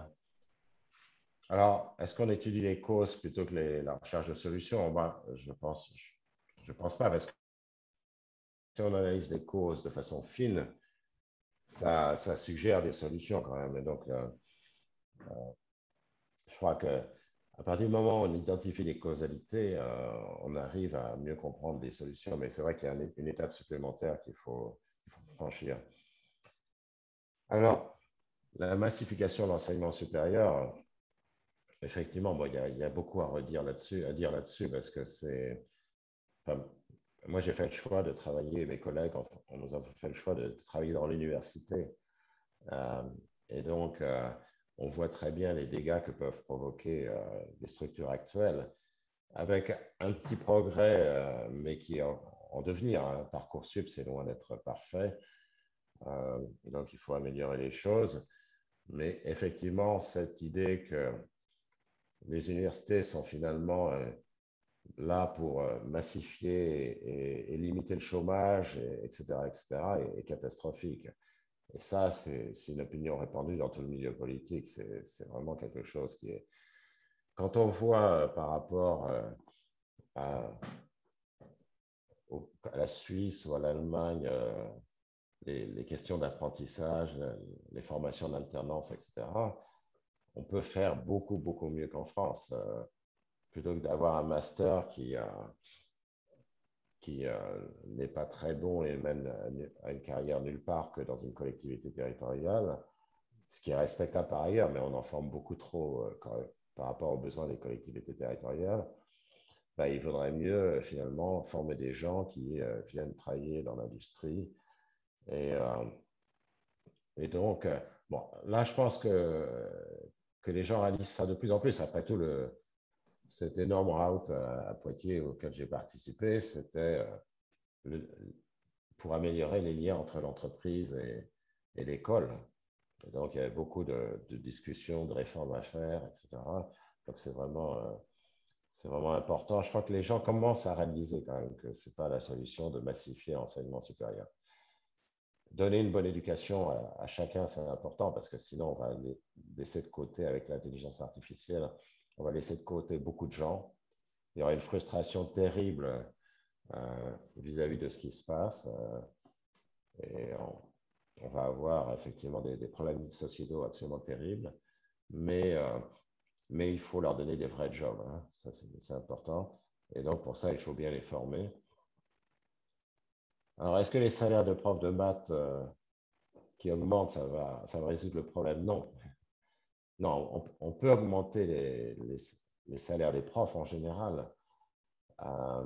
alors, est-ce qu'on étudie les causes plutôt que les, la recherche de solutions? Moi, je pense, je ne pense pas, parce que si on analyse les causes de façon fine, ça, ça suggère des solutions quand même. Et donc, euh, euh, je crois que à partir du moment où on identifie les causalités, euh, on arrive à mieux comprendre les solutions. Mais c'est vrai qu'il y a une, une étape supplémentaire qu'il faut, qu'il faut franchir. Alors, la massification de l'enseignement supérieur, effectivement, bon, il y a, il y a beaucoup à redire là-dessus, à dire là-dessus, parce que c'est. Enfin, moi, j'ai fait le choix de travailler, mes collègues, on nous a fait le choix de travailler dans l'université. Euh, et donc, euh, on voit très bien les dégâts que peuvent provoquer euh, les structures actuelles, avec un petit progrès, euh, mais qui est en, en devenir. Hein. Parcoursup, c'est loin d'être parfait. Euh, donc, il faut améliorer les choses. Mais effectivement, cette idée que les universités sont finalement euh, là pour euh, massifier et, et, limiter le chômage, et, etc., et cetera, est, est catastrophique. Et ça, c'est une opinion répandue dans tout le milieu politique. C'est vraiment quelque chose qui est... Quand on voit euh, par rapport euh, à, au, à la Suisse ou à l'Allemagne, euh, les, les questions d'apprentissage, les formations d'alternance, et cetera, on peut faire beaucoup, beaucoup mieux qu'en France. Euh, plutôt que d'avoir un master qui, euh, qui euh, n'est pas très bon et mène à une carrière nulle part que dans une collectivité territoriale, ce qui est respectable par ailleurs, mais on en forme beaucoup trop euh, quand, par rapport aux besoins des collectivités territoriales. Ben, il vaudrait mieux finalement former des gens qui euh, viennent travailler dans l'industrie. Et, euh, et donc, euh, bon, là, je pense que, que les gens réalisent ça de plus en plus. Après tout, le, cet énorme route à, à Poitiers auquel j'ai participé, c'était euh, le, pour améliorer les liens entre l'entreprise et, et l'école. Et donc, il y avait beaucoup de, de discussions, de réformes à faire, et cetera. Donc, c'est vraiment, euh, c'est vraiment important. Je crois que les gens commencent à réaliser quand même que ce n'est pas la solution de massifier l'enseignement supérieur. Donner une bonne éducation à, à chacun, c'est important parce que sinon, on va laisser de côté avec l'intelligence artificielle, on va laisser de côté beaucoup de gens. Il y aura une frustration terrible euh, vis-à-vis de ce qui se passe euh, et on, on va avoir effectivement des, des problèmes sociétaux absolument terribles, mais, euh, mais il faut leur donner des vrais jobs. Hein. Ça, c'est important. Et donc, pour ça, il faut bien les former. Alors, est-ce que les salaires de profs de maths euh, qui augmentent, ça va, ça va résoudre le problème? Non. Non, on, on peut augmenter les, les, les, salaires des profs en général, euh,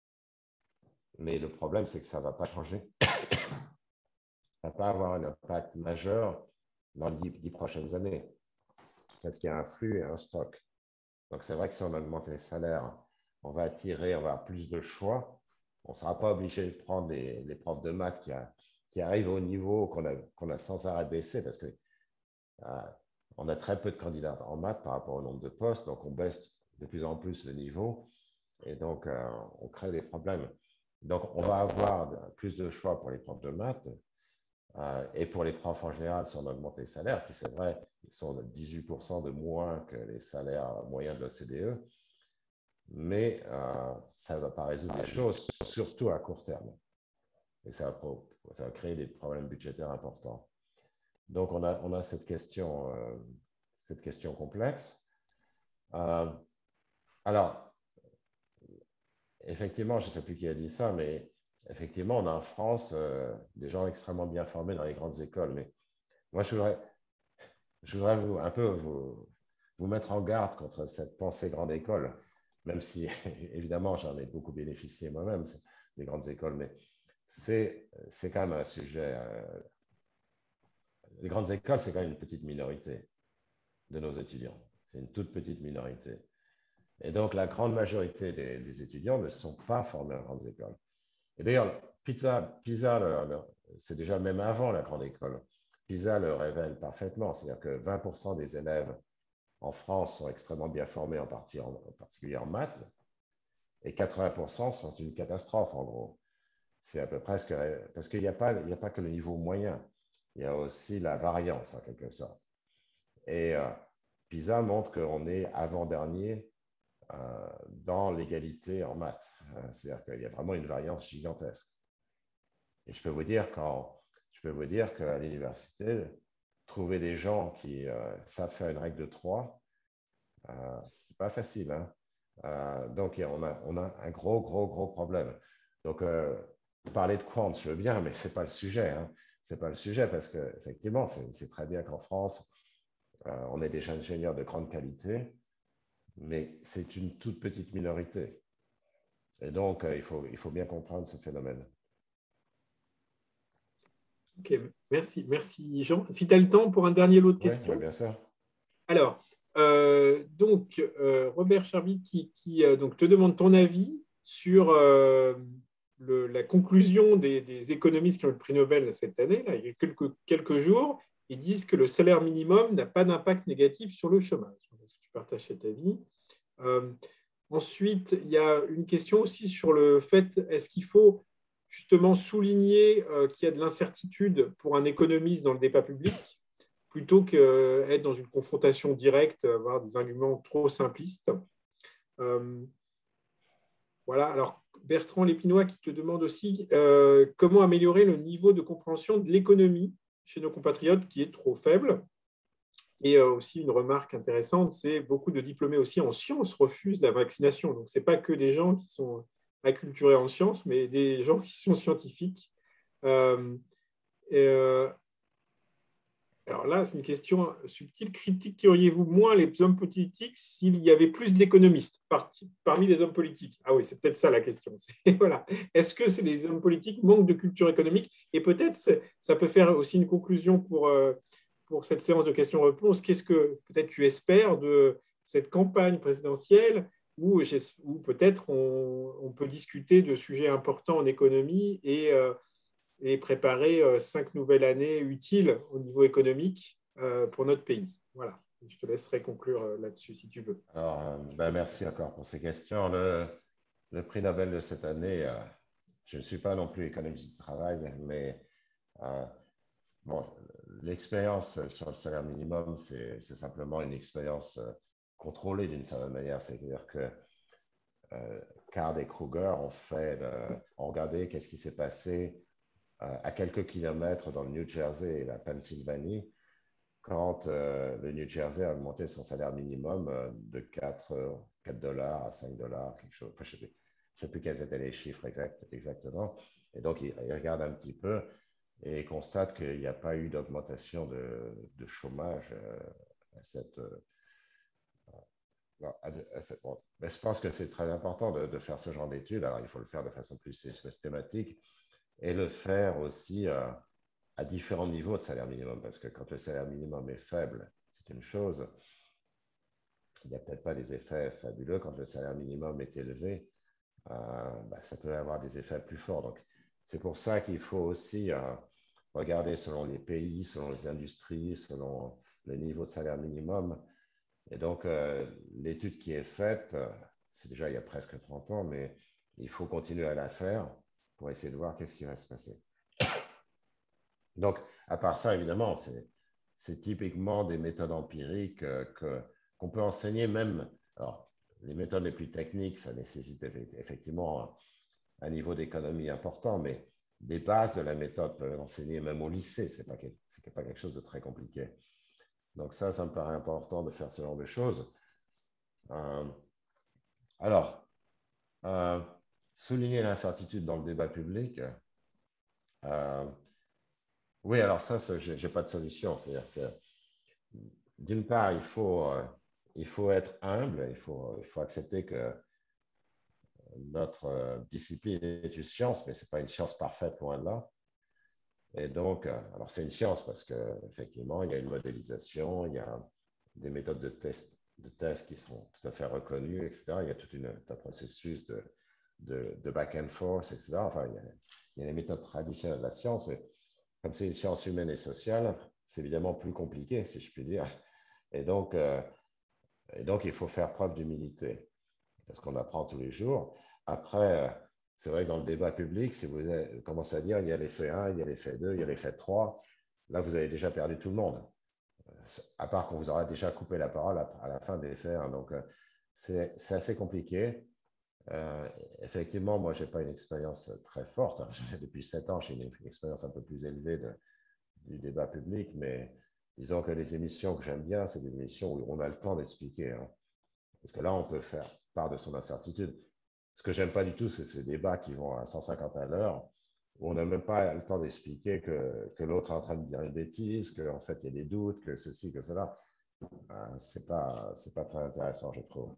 mais le problème, c'est que ça ne va pas changer. Ça ne va pas avoir un impact majeur dans les dix prochaines années, parce qu'il y a un flux et un stock. Donc, c'est vrai que si on augmente les salaires, on va attirer, on va avoir plus de choix. On ne sera pas obligé de prendre les, les profs de maths qui, a, qui arrivent au niveau qu'on a, qu'on a sans arrêt baissé, parce qu'on euh, a très peu de candidats en maths par rapport au nombre de postes, donc on baisse de plus en plus le niveau, et donc euh, on crée des problèmes. Donc, on va avoir plus de choix pour les profs de maths, euh, et pour les profs en général, si on augmente les salaires, qui c'est vrai, ils sont de dix-huit pour cent de moins que les salaires moyens de l'O C D E, mais euh, ça ne va pas résoudre les choses, surtout à court terme. Et ça va, ça va créer des problèmes budgétaires importants. Donc, on a, on a cette, question, euh, cette question complexe. Euh, alors, effectivement, je ne sais plus qui a dit ça, mais effectivement, on a en France euh, des gens extrêmement bien formés dans les grandes écoles. Mais moi, je voudrais, je voudrais vous, un peu vous, vous mettre en garde contre cette pensée grande école, même si, évidemment, j'en ai beaucoup bénéficié moi-même, des grandes écoles, mais c'est quand même un sujet. Euh, les grandes écoles, c'est quand même une petite minorité de nos étudiants. C'est une toute petite minorité. Et donc, la grande majorité des, des étudiants ne sont pas formés en grandes écoles. Et d'ailleurs, PISA, PISA c'est déjà même avant la grande école. PISA le révèle parfaitement, c'est-à-dire que vingt pour cent des élèves en France sont extrêmement bien formés, en, partie en, en particulier en maths, et quatre-vingts pour cent sont une catastrophe, en gros. C'est à peu près ce que... Parce qu'il n'y a, a pas que le niveau moyen, il y a aussi la variance, en quelque sorte. Et euh, PISA montre qu'on est avant-dernier euh, dans l'égalité en maths. C'est-à-dire qu'il y a vraiment une variance gigantesque. Et je peux vous dire, quand, je peux vous dire qu'à l'université, trouver des gens qui euh, savent faire une règle de trois, euh, c'est pas facile. Hein. Euh, donc, on a, on a un gros, gros, gros problème. Donc, euh, parler de quant, je veux bien, mais c'est pas le sujet. Hein. C'est pas le sujet parce qu'effectivement, c'est très bien qu'en France, euh, on ait des ingénieurs de grande qualité, mais c'est une toute petite minorité. Et donc, euh, il, faut, il faut bien comprendre ce phénomène. Ok, merci, merci Jean. Si tu as le temps pour un dernier lot de questions. Oui, bien sûr. Alors, euh, donc, euh, Robert Charby qui, qui euh, donc, te demande ton avis sur euh, le, la conclusion des, des économistes qui ont eu le prix Nobel cette année, là, il y a quelques, quelques jours. Ils disent que le salaire minimum n'a pas d'impact négatif sur le chômage. Est-ce que tu partages cet avis? euh, Ensuite, il y a une question aussi sur le fait, est-ce qu'il faut justement souligner euh, qu'il y a de l'incertitude pour un économiste dans le débat public, plutôt qu'être dans une confrontation directe, avoir des arguments trop simplistes. Euh, voilà. Alors, Bertrand Lépinois qui te demande aussi euh, comment améliorer le niveau de compréhension de l'économie chez nos compatriotes qui est trop faible. Et euh, aussi une remarque intéressante, c'est beaucoup de diplômés aussi en sciences refusent la vaccination. Donc, ce n'est pas que des gens qui sont acculturés en sciences, mais des gens qui sont scientifiques. Euh, et, euh, alors là, c'est une question subtile. Critiqueriez-vous moins les hommes politiques s'il y avait plus d'économistes par, parmi les hommes politiques? Ah oui, c'est peut-être ça la question. Voilà. Est-ce que c'est les hommes politiques manquent de culture économique? Et peut-être ça peut faire aussi une conclusion pour, euh, pour cette séance de questions-réponses. Qu'est-ce que peut-être tu espères de cette campagne présidentielle où, où peut-être on, on, peut discuter de sujets importants en économie et euh, et préparer euh, cinq nouvelles années utiles au niveau économique euh, pour notre pays. Voilà. Je te laisserai conclure euh, là-dessus si tu veux. Alors, euh, ben, merci encore pour ces questions. Le, le prix Nobel de cette année, euh, je ne suis pas non plus économiste du travail, mais euh, bon, l'expérience sur le salaire minimum, c'est simplement une expérience euh, contrôlée d'une certaine manière. C'est-à-dire que euh, Card et Kruger ont fait, le, ont regardé qu'est-ce qui s'est passé euh, à quelques kilomètres dans le New Jersey et la Pennsylvanie quand euh, le New Jersey a augmenté son salaire minimum euh, de quatre dollars à cinq dollars, quelque chose. Enfin, je ne sais, sais plus quels étaient les chiffres exacts, exactement. Et donc, il, il regarde un petit peu et il constate qu'il n'y a pas eu d'augmentation de, de, chômage euh, à cette. Euh, à, à cette bon. Mais je pense que c'est très important de, de, faire ce genre d'études. Alors, il faut le faire de façon plus systématique et le faire aussi euh, à différents niveaux de salaire minimum, parce que quand le salaire minimum est faible, c'est une chose. Il n'y a peut-être pas des effets fabuleux. Quand le salaire minimum est élevé, euh, bah, ça peut avoir des effets plus forts. Donc, c'est pour ça qu'il faut aussi euh, regarder selon les pays, selon les industries, selon le niveau de salaire minimum. Et donc, euh, l'étude qui est faite, c'est déjà il y a presque trente ans, mais il faut continuer à la faire pour essayer de voir qu'est-ce qui va se passer. Donc, à part ça, évidemment, c'est typiquement des méthodes empiriques euh, que, qu'on peut enseigner même. Alors, les méthodes les plus techniques, ça nécessite effectivement un, un niveau d'économie important, mais les bases de la méthode peuvent enseigner même au lycée. Ce n'est pas, pas quelque chose de très compliqué. Donc ça, ça me paraît important de faire ce genre de choses. Euh, alors, euh, souligner l'incertitude dans le débat public. Euh, oui, alors ça, je n'ai pas de solution. C'est-à-dire que d'une part, il faut, euh, il faut être humble, il faut, il faut accepter que notre euh, discipline est une science, mais ce n'est pas une science parfaite, loin de là. Et donc, euh, alors c'est une science parce qu'effectivement, il y a une modélisation, il y a des méthodes de test, de test qui sont tout à fait reconnues, et cetera. Il y a tout une, un processus de, de, de back and forth, et cetera. Enfin, il y, a, il y a les méthodes traditionnelles de la science, mais comme c'est une science humaine et sociale, c'est évidemment plus compliqué, si je puis dire. Et donc, euh, et donc il faut faire preuve d'humilité, parce qu'on apprend tous les jours. Après, euh, c'est vrai que dans le débat public, si vous commencez à dire il y a l'effet un, il y a l'effet deux, il y a l'effet trois, là, vous avez déjà perdu tout le monde, à part qu'on vous aura déjà coupé la parole à la fin de l'effet un. Donc, euh, c'est assez compliqué. Euh, effectivement, moi, je n'ai pas une expérience très forte. Depuis sept ans, j'ai une expérience un peu plus élevée de, du débat public, mais disons que les émissions que j'aime bien, c'est des émissions où on a le temps d'expliquer. Hein. Parce que là, on peut faire part de son incertitude. Ce que j'aime pas du tout, c'est ces débats qui vont à cent cinquante à l'heure, où on n'a même pas le temps d'expliquer que, que l'autre est en train de dire une bêtise, qu'en fait, il y a des doutes, que ceci, que cela. Euh, c'est pas, c'est pas très intéressant, je trouve.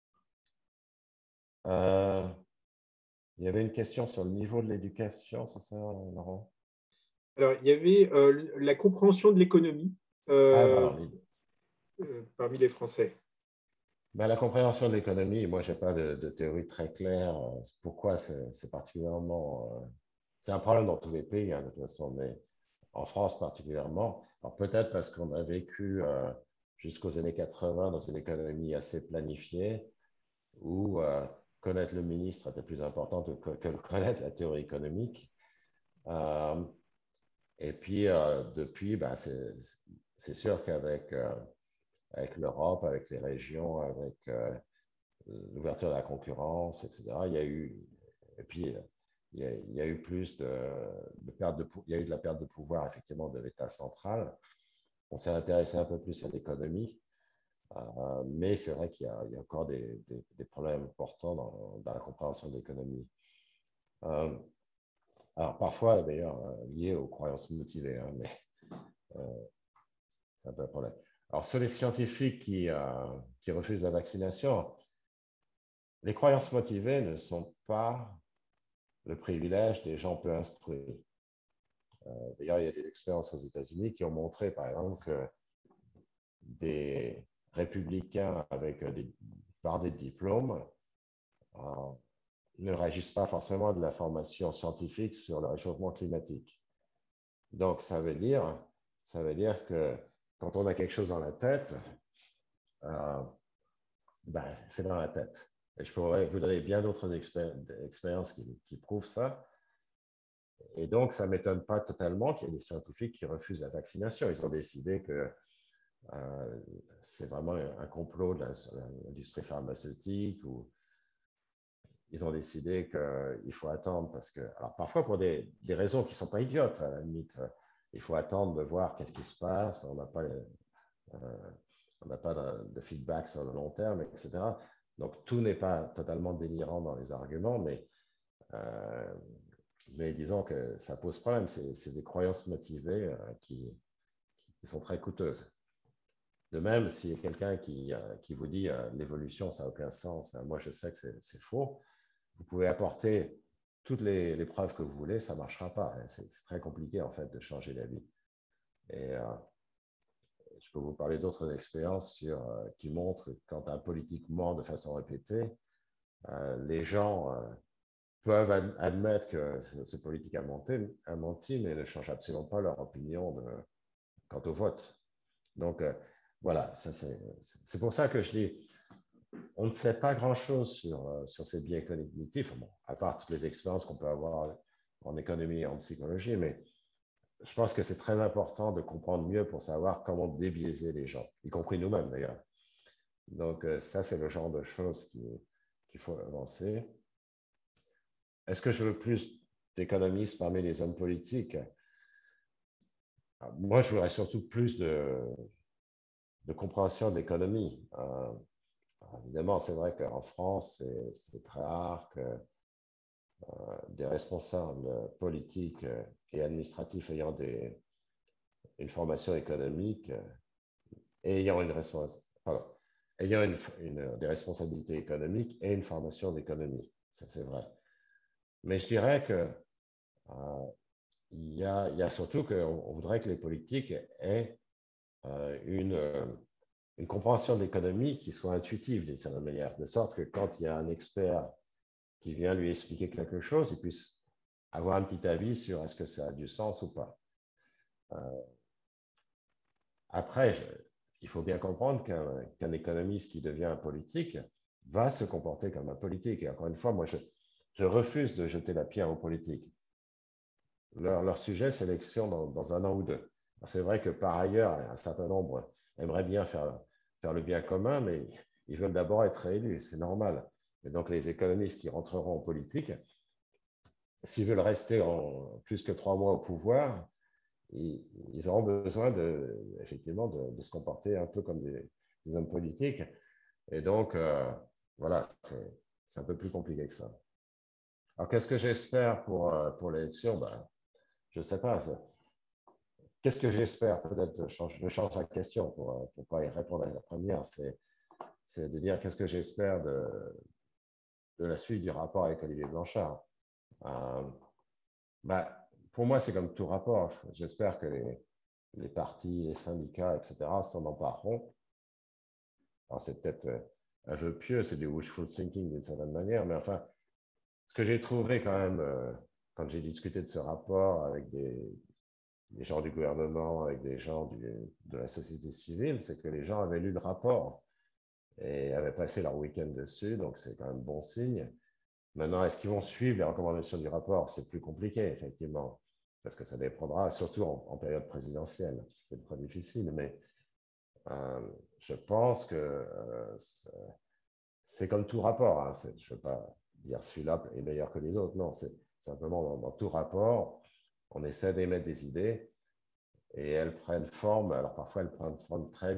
Euh, il y avait une question sur le niveau de l'éducation, c'est ça, Laurent? Alors, il y avait euh, la compréhension de l'économie Ah, euh, pardon. euh, parmi les Français. Ben, la compréhension de l'économie, moi, je n'ai pas de, de, théorie très claire. Pourquoi c'est particulièrement. Euh, c'est un problème dans tous les pays, hein, de toute façon, mais en France particulièrement. Alors peut-être parce qu'on a vécu euh, jusqu'aux années quatre-vingts dans une économie assez planifiée, où euh, connaître le ministre était plus important que, que connaître la théorie économique. Euh, et puis, euh, depuis, ben, c'est sûr qu'avec euh, avec l'Europe, avec les régions, avec euh, l'ouverture de la concurrence, et cetera. Il y a eu, et puis, il y a, il y a eu plus de, de perte de, il y a eu de la perte de pouvoir, effectivement, de l'État central. On s'est intéressé un peu plus à l'économie. Euh, mais c'est vrai qu'il y a, il y a encore des, des, des problèmes importants dans, dans la compréhension de l'économie. Euh, alors parfois, d'ailleurs, euh, lié aux croyances motivées, hein, mais euh, c'est un peu un problème. Alors sur les scientifiques qui, euh, qui refusent la vaccination, les croyances motivées ne sont pas le privilège des gens peu instruits. Euh, D'ailleurs, il y a des expériences aux États-Unis qui ont montré, par exemple, que des républicains avec des bardés de diplômes euh, ne réagissent pas forcément de la formation scientifique sur le réchauffement climatique. Donc, ça veut dire, ça veut dire que quand on a quelque chose dans la tête, euh, ben, c'est dans la tête. Et je pourrais vous donner bien d'autres expé expériences qui, qui, prouvent ça. Et donc, ça ne m'étonne pas totalement qu'il y ait des scientifiques qui refusent la vaccination. Ils ont décidé que euh, c'est vraiment un complot de l'industrie pharmaceutique ou ils ont décidé qu'il faut attendre parce que, alors parfois pour des, des raisons qui ne sont pas idiotes, à la limite, il faut attendre de voir qu'est-ce qui se passe, on n'a pas, euh, on n'a pas de, de feedback sur le long terme, et cetera. Donc tout n'est pas totalement délirant dans les arguments, mais, euh, mais disons que ça pose problème. C'est des croyances motivées euh, qui, qui sont très coûteuses. De même, s'il y a quelqu'un qui, euh, qui vous dit euh, l'évolution, ça n'a aucun sens, moi je sais que c'est faux, vous pouvez apporter toutes les, les, preuves que vous voulez, ça ne marchera pas. C'est très compliqué en fait de changer d'avis. Et euh, je peux vous parler d'autres expériences sur, euh, qui montrent que quand un politique ment de façon répétée, euh, les gens euh, peuvent ad admettre que ce, ce politique a menti, a menti, mais ne changent absolument pas leur opinion de, quant au vote. Donc euh, voilà, c'est pour ça que je dis, on ne sait pas grand-chose sur, sur ces biais cognitifs, bon, à part toutes les expériences qu'on peut avoir en économie et en psychologie, mais je pense que c'est très important de comprendre mieux pour savoir comment débiaiser les gens, y compris nous-mêmes d'ailleurs. Donc ça, c'est le genre de choses qu'il qu'il faut avancer. Est-ce que je veux plus d'économistes parmi les hommes politiques? Moi, je voudrais surtout plus de, de compréhension de l'économie. Euh, évidemment, c'est vrai qu'en France, c'est très rare que euh, des responsables politiques et administratifs ayant des, une formation économique et ayant, une respons pardon, ayant une, une, des responsabilités économiques et une formation d'économie. Ça, c'est vrai. Mais je dirais que euh, il, y a, il y a surtout qu'on on voudrait que les politiques aient euh, une, euh, une compréhension de l'économie qui soit intuitive d'une certaine manière, de sorte que quand il y a un expert qui vient lui expliquer quelque chose, il puisse avoir un petit avis sur est-ce que ça a du sens ou pas. Euh, après, je, il faut bien comprendre qu'un qu'un économiste qui devient un politique va se comporter comme un politique. Et encore une fois, moi, je, je refuse de jeter la pierre aux politiques. Leur, leur sujet, c'est l'élection dans, dans un an ou deux. C'est vrai que par ailleurs, un certain nombre aimeraient bien faire, faire le bien commun, mais ils veulent d'abord être réélus, c'est normal. Et donc, les économistes qui rentreront en politique, s'ils veulent rester en plus que trois mois au pouvoir, ils, ils auront besoin de, effectivement de, de se comporter un peu comme des, des hommes politiques. Et donc, euh, voilà, c'est un peu plus compliqué que ça. Alors, qu'est-ce que j'espère pour, pour l'élection? Ben, je ne sais pas. Qu'est-ce que j'espère? Peut-être je change, je change la question pour ne pas y répondre à la première. C'est de dire qu'est-ce que j'espère de, de la suite du rapport avec Olivier Blanchard. Euh, ben, pour moi, c'est comme tout rapport. J'espère que les, les partis, les syndicats, et cetera s'en empareront. Alors, c'est peut-être un vœu pieux, c'est du wishful thinking d'une certaine manière, mais enfin, ce que j'ai trouvé quand même, euh, quand j'ai discuté de ce rapport avec des, des gens du gouvernement, avec des gens du, de la société civile, c'est que les gens avaient lu le rapport et avaient passé leur week-end dessus, donc c'est quand même bon signe. Maintenant, est-ce qu'ils vont suivre les recommandations du rapport? C'est plus compliqué, effectivement, parce que ça dépendra, surtout en, en période présidentielle. C'est très difficile, mais euh, je pense que euh, c'est comme tout rapport. Hein. Je ne veux pas dire celui-là est meilleur que les autres. Non, c'est simplement dans, dans tout rapport, on essaie d'émettre des idées et elles prennent forme. Alors parfois, elles prennent forme très,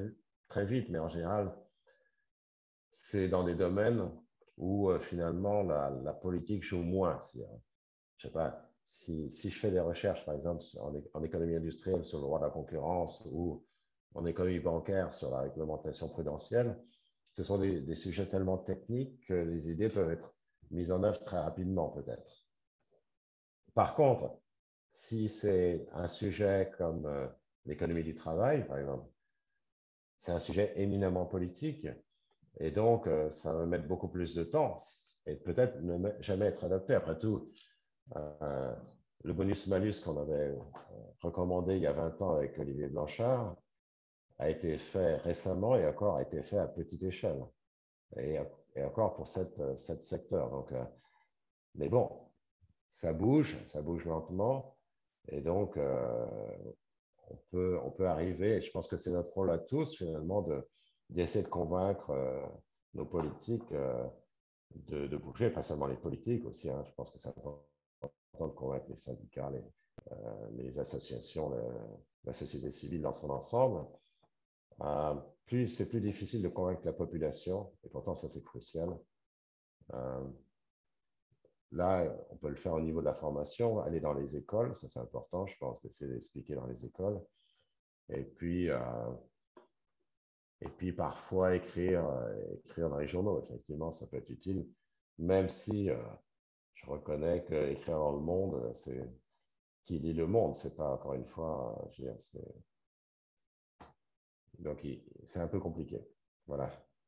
très vite, mais en général, c'est dans des domaines où euh, finalement la, la politique joue moins. Je sais pas, si, si je fais des recherches, par exemple, en, en économie industrielle sur le droit de la concurrence ou en économie bancaire sur la réglementation prudentielle, ce sont des, des sujets tellement techniques que les idées peuvent être mises en œuvre très rapidement, peut-être. Par contre, si c'est un sujet comme euh, l'économie du travail, par exemple, c'est un sujet éminemment politique et donc euh, ça va mettre beaucoup plus de temps et peut-être ne jamais être adopté. Après tout, euh, le bonus-malus qu'on avait recommandé il y a vingt ans avec Olivier Blanchard a été fait récemment et encore a été fait à petite échelle et, et encore pour sept, sept secteurs. Donc, euh, mais bon, ça bouge, ça bouge lentement et donc euh, on, peut, on peut arriver, et je pense que c'est notre rôle à tous finalement de, d'essayer de convaincre euh, nos politiques euh, de, de bouger, pas seulement les politiques aussi, hein, je pense que c'est important de convaincre les syndicats, les, euh, les associations, le, la société civile dans son ensemble. Euh, plus, c'est plus difficile de convaincre la population, et pourtant ça c'est crucial. Euh, là, on peut le faire au niveau de la formation, aller dans les écoles, ça c'est important, je pense, d'essayer d'expliquer dans les écoles. Et puis, euh, et puis parfois écrire, écrire dans les journaux, effectivement, ça peut être utile, même si euh, je reconnais qu'écrire dans le monde, c'est qui lit le monde, c'est pas encore une fois, je veux dire, c'est... Donc c'est un peu compliqué. Voilà.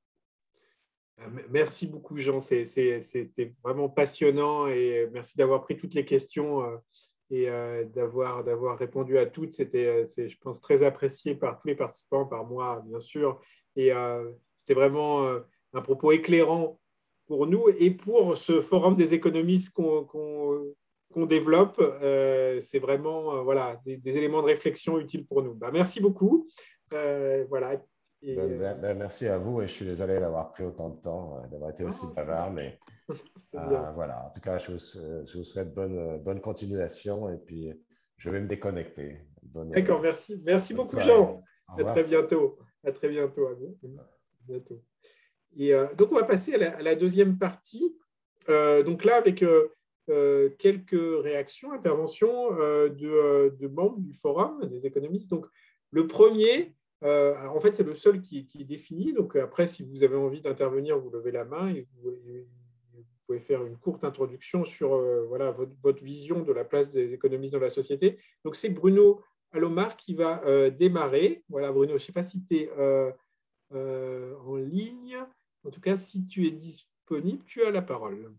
Merci beaucoup, Jean. C'était vraiment passionnant et merci d'avoir pris toutes les questions et d'avoir d'avoir répondu à toutes. C'était, je pense, très apprécié par tous les participants, par moi, bien sûr. Et c'était vraiment un propos éclairant pour nous et pour ce forum des économistes qu'on qu'on, qu'on développe. C'est vraiment voilà, des, des éléments de réflexion utiles pour nous. Ben, merci beaucoup. Euh, voilà. Et, ben, ben, ben, merci à vous et je suis désolé d'avoir pris autant de temps, d'avoir été aussi non, bavard, mais euh, voilà. En tout cas, je vous, je vous souhaite bonne, bonne continuation et puis je vais me déconnecter. D'accord, merci. Merci beaucoup, soirée. Jean. À très bientôt. À très bientôt. À bientôt. Et euh, donc, on va passer à la, à la deuxième partie. Euh, donc là, avec euh, euh, quelques réactions, interventions euh, de, euh, de membres du forum des économistes. Donc, le premier, euh, alors en fait, c'est le seul qui, qui est défini. Donc, après, si vous avez envie d'intervenir, vous levez la main et vous, et vous pouvez faire une courte introduction sur euh, voilà, votre, votre vision de la place des économistes dans la société. Donc, c'est Bruno Alomar qui va euh, démarrer. Voilà, Bruno, je ne sais pas si tu es euh, euh, en ligne. En tout cas, si tu es disponible, tu as la parole.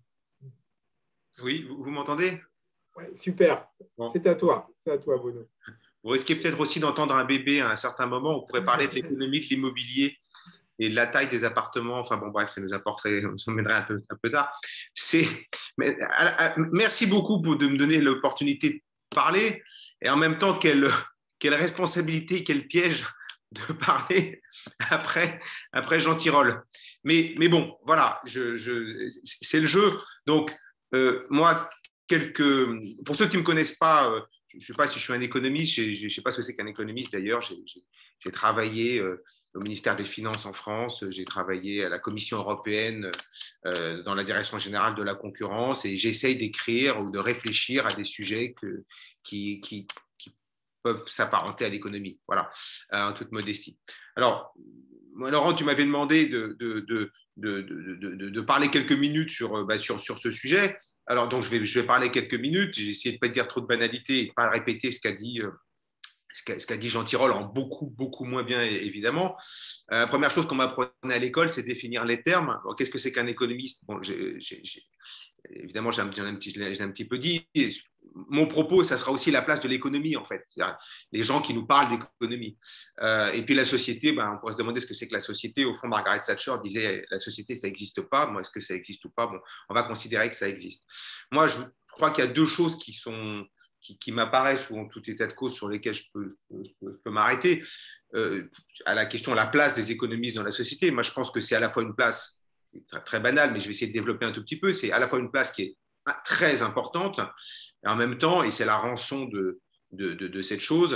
Oui, vous, vous m'entendez? Ouais, super. Bon. C'est à toi. C'est à toi, Bruno. Vous risquez peut-être aussi d'entendre un bébé à un certain moment. On pourrait parler de l'économie, de l'immobilier et de la taille des appartements. Enfin bon, bref, ça nous apporterait, ça nous mènerait un peu, un peu tard. C'est, mais, à, à, merci beaucoup pour, de me donner l'opportunité de parler. Et en même temps, quelle, quelle responsabilité, quel piège de parler après, après Jean Tirole. Mais, mais bon, voilà, je, je, c'est le jeu. Donc, euh, moi, quelques, pour ceux qui ne me connaissent pas, euh, je ne sais pas si je suis un économiste, je ne sais pas ce que c'est qu'un économiste d'ailleurs. J'ai, j'ai, j'ai travaillé euh, au ministère des Finances en France, j'ai travaillé à la Commission européenne euh, dans la direction générale de la concurrence et j'essaye d'écrire ou de réfléchir à des sujets que, qui, qui, qui peuvent s'apparenter à l'économie. Voilà, en toute modestie. Alors, Laurent, tu m'avais demandé de, de, de, de, de, de, de parler quelques minutes sur, bah, sur, sur ce sujet. Alors, donc, je vais, je vais parler quelques minutes. J'ai essayé de ne pas dire trop de banalités et de ne pas répéter ce qu'a dit, euh, ce qu'a, ce qu'a dit Jean Tirole en beaucoup, beaucoup moins bien, évidemment. Euh, la première chose qu'on m'apprenait à l'école, c'est définir les termes. Bon, qu'est-ce que c'est qu'un économiste? Bon, j'ai, j'ai, j'ai, évidemment, j'ai un, j'ai, un petit, j'ai un petit peu dit. Mon propos, ça sera aussi la place de l'économie, en fait. C'est-à-dire les gens qui nous parlent d'économie. Euh, et puis la société, ben, on pourrait se demander ce que c'est que la société. Au fond, Margaret Thatcher disait la société, ça n'existe pas. Moi, est-ce que ça existe ou pas? Bon, on va considérer que ça existe. Moi, je crois qu'il y a deux choses qui sont qui, qui m'apparaissent ou en tout état de cause sur lesquelles je peux, je peux, je peux m'arrêter. Euh, à la question de la place des économistes dans la société, moi, je pense que c'est à la fois une place très, très banale, mais je vais essayer de développer un tout petit peu. C'est à la fois une place qui est très importante, et en même temps, et c'est la rançon de, de, de, de cette chose,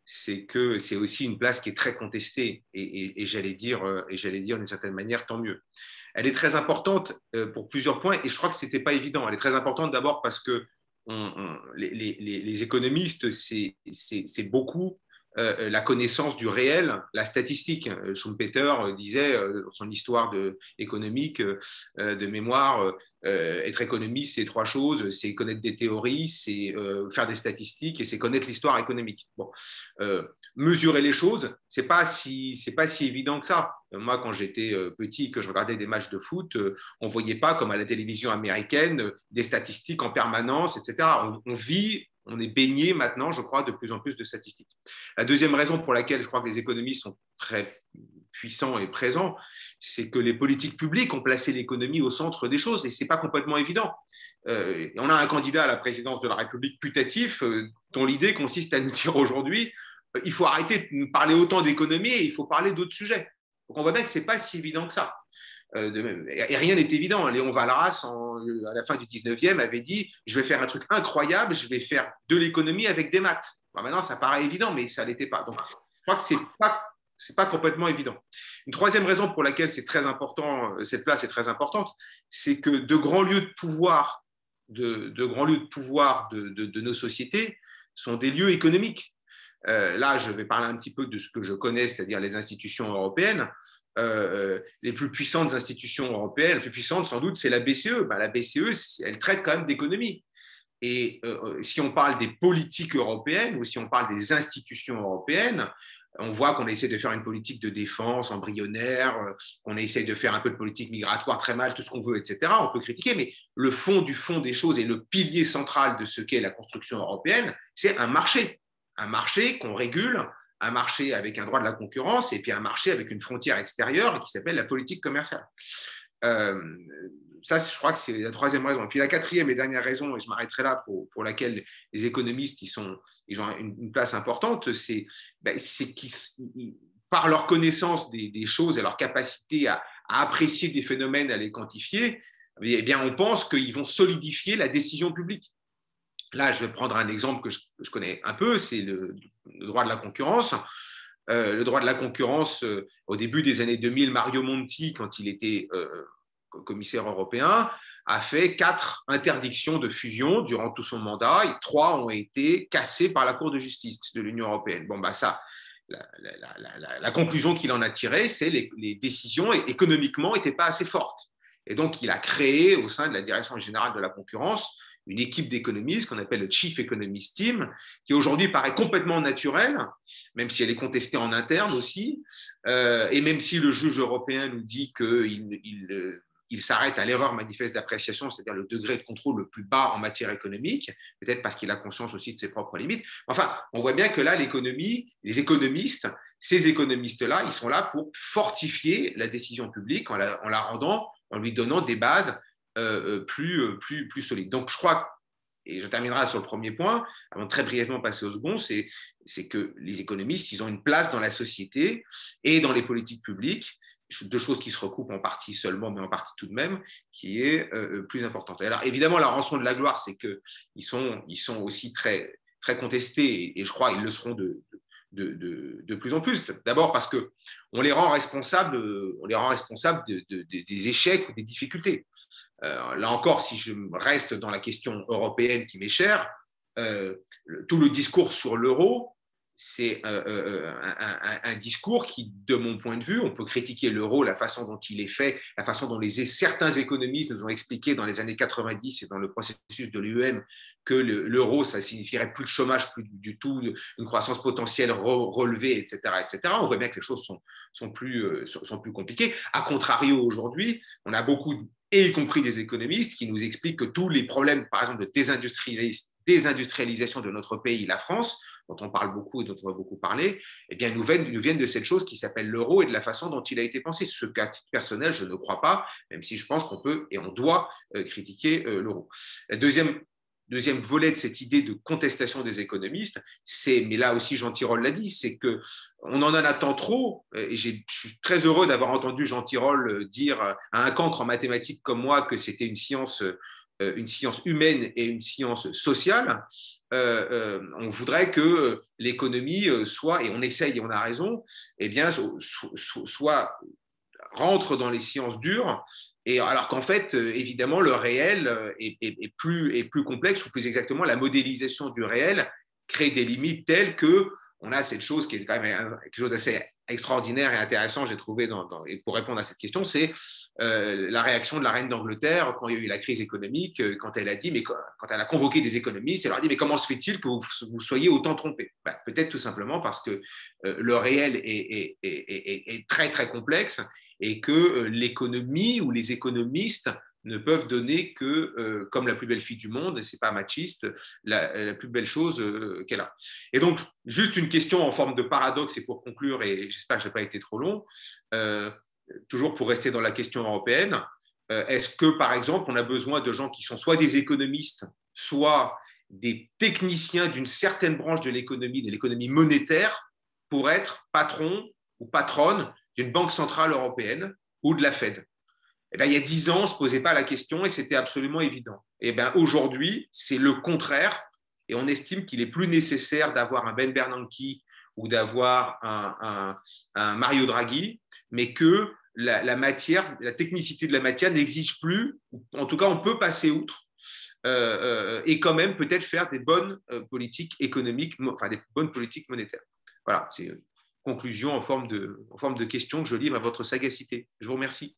c'est que c'est aussi une place qui est très contestée et, et, et j'allais dire, et j'allais dire d'une certaine manière, tant mieux. Elle est très importante pour plusieurs points et je crois que ce n'était pas évident. Elle est très importante d'abord parce que on, on, les, les, les économistes, c'est, c'est, c'est beaucoup euh, la connaissance du réel, la statistique. Schumpeter disait euh, dans son histoire de, économique euh, de mémoire, euh, être économiste, c'est trois choses, c'est connaître des théories, c'est euh, faire des statistiques et c'est connaître l'histoire économique. Bon, euh, mesurer les choses, c'est pas si c'est pas si évident que ça. Moi, quand j'étais petit, que je regardais des matchs de foot, on ne voyait pas, comme à la télévision américaine, des statistiques en permanence, et cetera. On, on vit, on est baigné maintenant, je crois, de plus en plus de statistiques. La deuxième raison pour laquelle je crois que les économistes sont très puissants et présents, c'est que les politiques publiques ont placé l'économie au centre des choses et ce n'est pas complètement évident. Euh, on a un candidat à la présidence de la République putatif, euh, dont l'idée consiste à nous dire aujourd'hui euh, il faut arrêter de parler autant d'économie et il faut parler d'autres sujets. Donc on voit bien que ce n'est pas si évident que ça. Euh, de, et rien n'est évident. Léon Walras, en, à la fin du dix-neuvième, avait dit « Je vais faire un truc incroyable, je vais faire de l'économie avec des maths ». Bon, maintenant, ça paraît évident, mais ça ne l'était pas. Donc, je crois que ce n'est pas, c'est pas complètement évident. Une troisième raison pour laquelle c'est très important, cette place est très importante, c'est que de grands lieux de pouvoir, de, de grands lieux de pouvoir de, de, de nos sociétés sont des lieux économiques. Euh, là, je vais parler un petit peu de ce que je connais, c'est-à-dire les institutions européennes. Euh, les plus puissantes institutions européennes, les plus puissantes sans doute, c'est la B C E. Ben, la B C E, elle traite quand même d'économie. Et euh, si on parle des politiques européennes ou si on parle des institutions européennes, on voit qu'on essaie de faire une politique de défense embryonnaire, qu'on essaie de faire un peu de politique migratoire très mal, tout ce qu'on veut, et cetera. On peut critiquer, mais le fond du fond des choses et le pilier central de ce qu'est la construction européenne, c'est un marché. Un marché qu'on régule, un marché avec un droit de la concurrence et puis un marché avec une frontière extérieure qui s'appelle la politique commerciale. Euh, ça, je crois que c'est la troisième raison. Et puis la quatrième et dernière raison, et je m'arrêterai là, pour, pour laquelle les économistes ils sont, ils ont une, une place importante, c'est, ben, c'est qu'ils, par leur connaissance des, des choses et leur capacité à, à apprécier des phénomènes, à les quantifier, eh bien, on pense qu'ils vont solidifier la décision publique. Là, je vais prendre un exemple que je, que je connais un peu, c'est le, le droit de la concurrence. Euh, le droit de la concurrence, euh, au début des années deux mille, Mario Monti, quand il était euh, commissaire européen, a fait quatre interdictions de fusion durant tout son mandat et trois ont été cassées par la Cour de justice de l'Union européenne. Bon, bah ça, la, la, la, la, la conclusion qu'il en a tirée, c'est que les, les décisions économiquement n'étaient pas assez fortes. Et donc, il a créé au sein de la Direction générale de la concurrence une équipe d'économistes qu'on appelle le Chief Economist Team, qui aujourd'hui paraît complètement naturelle, même si elle est contestée en interne aussi, euh, et même si le juge européen nous dit qu'il il, il s'arrête à l'erreur manifeste d'appréciation, c'est-à-dire le degré de contrôle le plus bas en matière économique, peut-être parce qu'il a conscience aussi de ses propres limites. Enfin, on voit bien que là, l'économie, les économistes, ces économistes-là, ils sont là pour fortifier la décision publique en la, en la rendant, en lui donnant des bases Euh, plus, plus, plus solide. Donc, je crois, et je terminerai sur le premier point, avant de très brièvement passer au second, c'est, c'est que les économistes, ils ont une place dans la société et dans les politiques publiques, deux choses qui se recoupent en partie seulement, mais en partie tout de même, qui est euh, plus importante. Alors, évidemment, la rançon de la gloire, c'est qu'ils sont, ils sont aussi très, très contestés, et je crois qu'ils le seront de, de, de, de plus en plus. D'abord parce qu'on les rend responsables, on les rend responsables de, de, de, des échecs ou des difficultés. Euh, là encore, si je reste dans la question européenne qui m'est chère, euh, tout le discours sur l'euro, c'est euh, euh, un, un, un discours qui, de mon point de vue, on peut critiquer l'euro, la façon dont il est fait, la façon dont les, certains économistes nous ont expliqué dans les années quatre-vingt-dix et dans le processus de l'U E M que le, l'euro, ça signifierait plus de chômage, plus du tout, une croissance potentielle re, relevée, et cetera, et cetera. On voit bien que les choses sont, sont, plus, euh, sont plus compliquées. A contrario, aujourd'hui, on a beaucoup de et y compris des économistes qui nous expliquent que tous les problèmes, par exemple, de désindustrialis- désindustrialisation de notre pays, la France, dont on parle beaucoup et dont on va beaucoup parler, eh bien, nous viennent, nous viennent de cette chose qui s'appelle l'euro et de la façon dont il a été pensé. Ce qu'à titre personnel, je ne crois pas, même si je pense qu'on peut et on doit euh, critiquer euh, l'euro. La deuxième Deuxième volet de cette idée de contestation des économistes, c'est, mais là aussi Jean Tirole l'a dit, c'est qu'on en attend trop, et j'ai, je suis très heureux d'avoir entendu Jean Tirole dire à un cancre en mathématiques comme moi que c'était une science euh, une science humaine et une science sociale, euh, euh, on voudrait que l'économie soit, et on essaye et on a raison, eh bien, so, so, soit rentre dans les sciences dures, et alors qu'en fait, évidemment, le réel est, est, est, plus, est plus complexe, ou plus exactement, la modélisation du réel crée des limites telles que on a cette chose qui est quand même quelque chose d'assez extraordinaire et intéressant, j'ai trouvé, dans, dans, et pour répondre à cette question, c'est euh, la réaction de la reine d'Angleterre quand il y a eu la crise économique, quand elle a dit, mais quand, quand elle a convoqué des économistes, elle leur a dit, mais comment se fait-il que vous, vous soyez autant trompés? Ben, peut-être tout simplement parce que euh, le réel est, est, est, est, est très, très complexe, et que euh, l'économie ou les économistes ne peuvent donner que, euh, comme la plus belle fille du monde, et ce n'est pas machiste, la, la plus belle chose euh, qu'elle a. Et donc, juste une question en forme de paradoxe, et pour conclure, et j'espère que je n'ai pas été trop long, euh, toujours pour rester dans la question européenne, euh, est-ce que, par exemple, on a besoin de gens qui sont soit des économistes, soit des techniciens d'une certaine branche de l'économie, de l'économie monétaire, pour être patron ou patronne d'une banque centrale européenne ou de la Fed? Eh bien, il y a dix ans, on ne se posait pas la question et c'était absolument évident. Eh bien, aujourd'hui, c'est le contraire, et on estime qu'il est plus nécessaire d'avoir un Ben Bernanke ou d'avoir un, un, un Mario Draghi, mais que la, la matière, la technicité de la matière n'exige plus, en tout cas, on peut passer outre, euh, euh, et quand même peut-être faire des bonnes euh, politiques économiques, enfin des bonnes politiques monétaires. Voilà, c'est une conclusion en forme de, en forme de question que je livre à votre sagacité. Je vous remercie.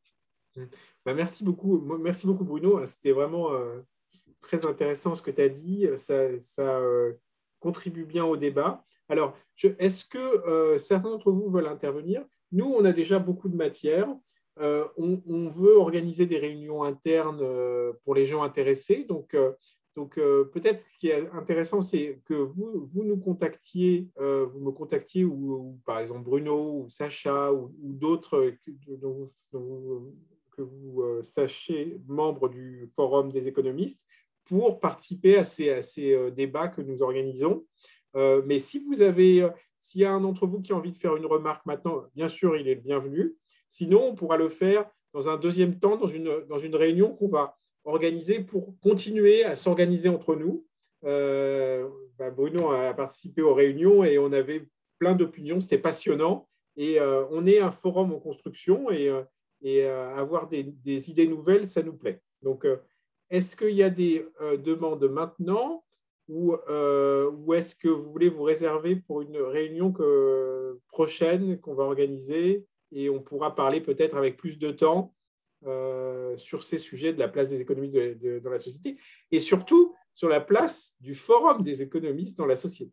Bah, merci beaucoup, merci beaucoup Bruno. C'était vraiment euh, très intéressant ce que tu as dit. Ça, ça euh, contribue bien au débat. Alors, est-ce que euh, certains d'entre vous veulent intervenir? Nous, on a déjà beaucoup de matière. Euh, on, on veut organiser des réunions internes euh, pour les gens intéressés. Donc, euh, donc euh, peut-être ce qui est intéressant, c'est que vous, vous nous contactiez, euh, vous me contactiez, ou, ou par exemple Bruno ou Sacha ou, ou d'autres dont vous, dont vous que vous euh, sachiez membre du Forum des économistes pour participer à ces, à ces euh, débats que nous organisons. Euh, mais si vous avez, euh, s'il y a un d'entre vous qui a envie de faire une remarque maintenant, bien sûr, il est le bienvenu. Sinon, on pourra le faire dans un deuxième temps, dans une, dans une réunion qu'on va organiser pour continuer à s'organiser entre nous. Euh, bah Bruno a participé aux réunions et on avait plein d'opinions, c'était passionnant. Et euh, on est un forum en construction et euh, et euh, avoir des, des idées nouvelles, ça nous plaît. Donc, euh, est-ce qu'il y a des euh, demandes maintenant ou, euh, ou est-ce que vous voulez vous réserver pour une réunion que, prochaine qu'on va organiser et on pourra parler peut-être avec plus de temps euh, sur ces sujets de la place des économistes de, de, dans la société et surtout sur la place du forum des économistes dans la société.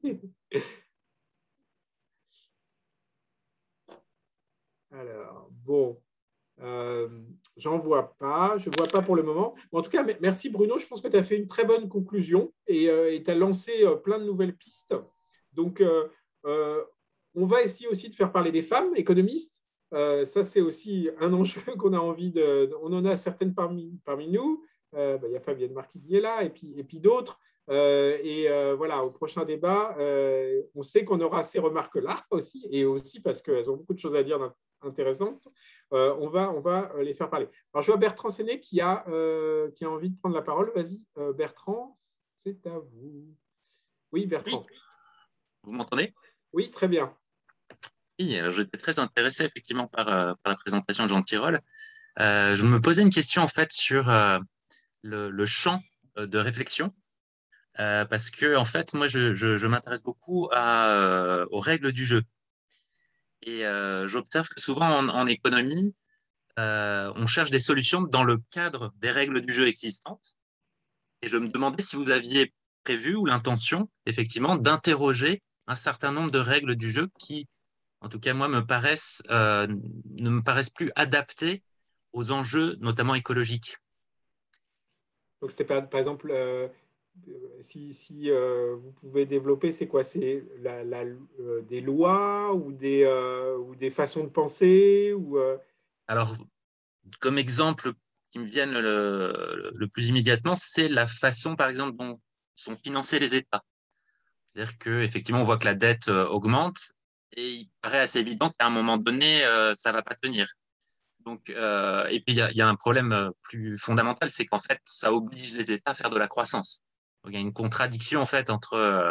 Alors, bon. Euh, J'en vois pas, je ne vois pas pour le moment. En tout cas, merci Bruno, je pense que tu as fait une très bonne conclusion et euh, tu as lancé euh, plein de nouvelles pistes. Donc, euh, euh, on va essayer aussi de faire parler des femmes économistes. Euh, ça, c'est aussi un enjeu qu'on a envie de, de… On en a certaines parmi, parmi nous. Euh, bah, y a Fabienne Marquis qui est là et puis, et puis d'autres. Euh, et euh, voilà, au prochain débat, euh, on sait qu'on aura ces remarques-là aussi, et aussi parce qu'elles ont beaucoup de choses à dire intéressantes. Euh, on, va, on va les faire parler. Alors, je vois Bertrand Séné qui a, euh, qui a envie de prendre la parole. Vas-y, euh, Bertrand, c'est à vous. Oui, Bertrand. Oui. Vous m'entendez? Oui, très bien. Oui, alors j'étais très intéressé effectivement par, euh, par la présentation de Jean Tirole. Euh, je me posais une question en fait sur euh, le, le champ de réflexion. Euh, parce que en fait, moi, je, je, je m'intéresse beaucoup à, euh, aux règles du jeu. Et euh, j'observe que souvent en, en économie, euh, on cherche des solutions dans le cadre des règles du jeu existantes. Et je me demandais si vous aviez prévu ou l'intention, effectivement, d'interroger un certain nombre de règles du jeu qui, en tout cas, moi, me paraissent, euh, ne me paraissent plus adaptées aux enjeux, notamment écologiques. Donc, c'était par, par exemple… Euh... Si, si euh, vous pouvez développer, c'est quoi? C'est la, la, euh, des lois ou des, euh, ou des façons de penser ou, euh... Alors, comme exemple qui me viennent le, le plus immédiatement, c'est la façon, par exemple, dont sont financés les États. C'est-à-dire qu'effectivement, on voit que la dette euh, augmente et il paraît assez évident qu'à un moment donné, euh, ça ne va pas tenir. Donc, euh, et puis, il y, a, il y a un problème plus fondamental, c'est qu'en fait, ça oblige les États à faire de la croissance. Donc, il y a une contradiction en fait entre euh,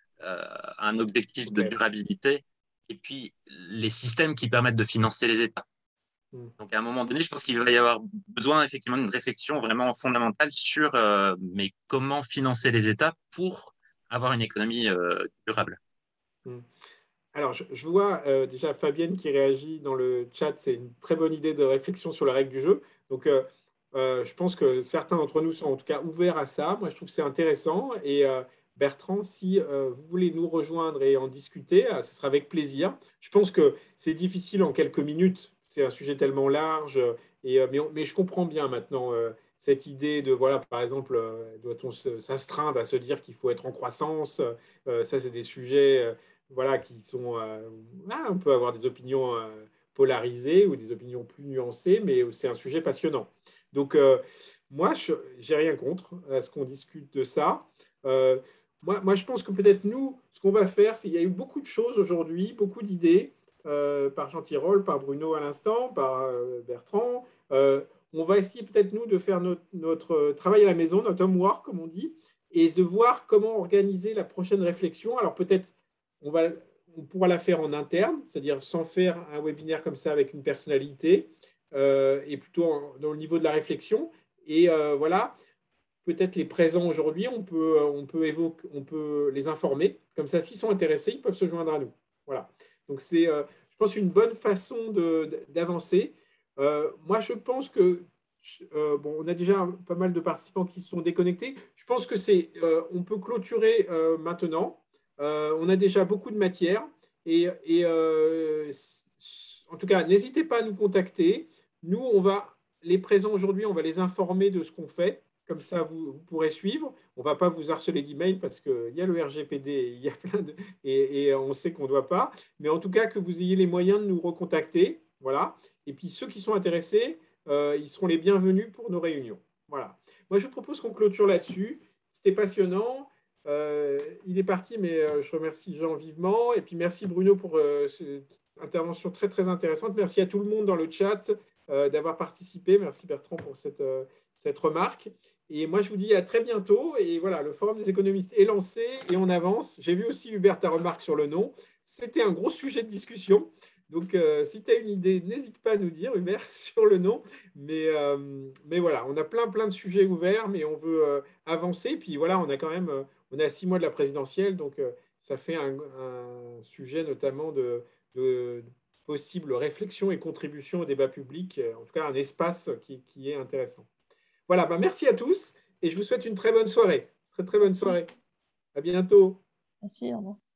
un objectif Ok. de durabilité et puis les systèmes qui permettent de financer les États. Mm. Donc, à un moment donné, je pense qu'il va y avoir besoin effectivement d'une réflexion vraiment fondamentale sur euh, mais comment financer les États pour avoir une économie euh, durable. Mm. Alors, je, je vois euh, déjà Fabienne qui réagit dans le chat. C'est une très bonne idée de réflexion sur la règle du jeu. Donc, euh, euh, je pense que certains d'entre nous sont en tout cas ouverts à ça. Moi, je trouve que c'est intéressant. Et euh, Bertrand, si euh, vous voulez nous rejoindre et en discuter, euh, ce sera avec plaisir. Je pense que c'est difficile en quelques minutes. C'est un sujet tellement large. Et, euh, mais, on- mais je comprends bien maintenant euh, cette idée de, voilà, par exemple, euh, doit-on se- s'astreindre à se dire qu'il faut être en croissance. Euh, ça, c'est des sujets euh, voilà, qui sont. Euh, ah, on peut avoir des opinions euh, polarisées ou des opinions plus nuancées, mais c'est un sujet passionnant. Donc, euh, moi, je n'ai rien contre à ce qu'on discute de ça. Euh, moi, moi, je pense que peut-être nous, ce qu'on va faire, c'est qu'il y a eu beaucoup de choses aujourd'hui, beaucoup d'idées, euh, par Jean Tirole, par Bruno à l'instant, par euh, Bertrand. Euh, on va essayer peut-être nous de faire notre, notre travail à la maison, notre homework, comme on dit, et de voir comment organiser la prochaine réflexion. Alors peut-être on va, on pourra la faire en interne, c'est-à-dire sans faire un webinaire comme ça avec une personnalité, euh, et plutôt en- dans le niveau de la réflexion. Et euh, voilà, peut-être les présents aujourd'hui, on peut, on peut évoquer, on peut les informer. Comme ça, s'ils sont intéressés, ils peuvent se joindre à nous. Voilà. Donc c'est, euh, je pense, une bonne façon de- d'avancer. Euh, moi, je pense que euh, bon, on a déjà pas mal de participants qui se sont déconnectés. Je pense que c'est, euh, on peut clôturer euh, maintenant. Euh, on a déjà beaucoup de matière et, et, euh, en tout cas, n'hésitez pas à nous contacter. Nous, on va les présents aujourd'hui, on va les informer de ce qu'on fait. Comme ça, vous, vous pourrez suivre. On ne va pas vous harceler d'emails parce qu'il y a le R G P D, il y a plein de, et, et on sait qu'on ne doit pas. Mais en tout cas, que vous ayez les moyens de nous recontacter. Voilà. Et puis, ceux qui sont intéressés, euh, ils seront les bienvenus pour nos réunions. Voilà. Moi, je vous propose qu'on clôture là-dessus. C'était passionnant. Euh, il est parti, mais euh, je remercie Jean vivement. Et puis, merci Bruno pour euh, cette intervention très, très intéressante. Merci à tout le monde dans le chat euh, d'avoir participé. Merci Bertrand pour cette, euh, cette remarque. Et moi, je vous dis à très bientôt. Et voilà, le Forum des économistes est lancé et on avance. J'ai vu aussi, Hubert, ta remarque sur le nom. C'était un gros sujet de discussion. Donc, euh, si tu as une idée, n'hésite pas à nous dire, Hubert, sur le nom. Mais, euh, mais voilà, on a plein, plein de sujets ouverts, mais on veut euh, avancer. Puis voilà, on a quand même, euh, on est à six mois de la présidentielle, donc euh, ça fait un, un sujet notamment de, de, possible réflexion et contribution au débat public, euh, en tout cas un espace qui, qui est intéressant. Voilà, ben merci à tous et je vous souhaite une très bonne soirée. Très, très bonne Merci. soirée. À bientôt. Merci, au revoir.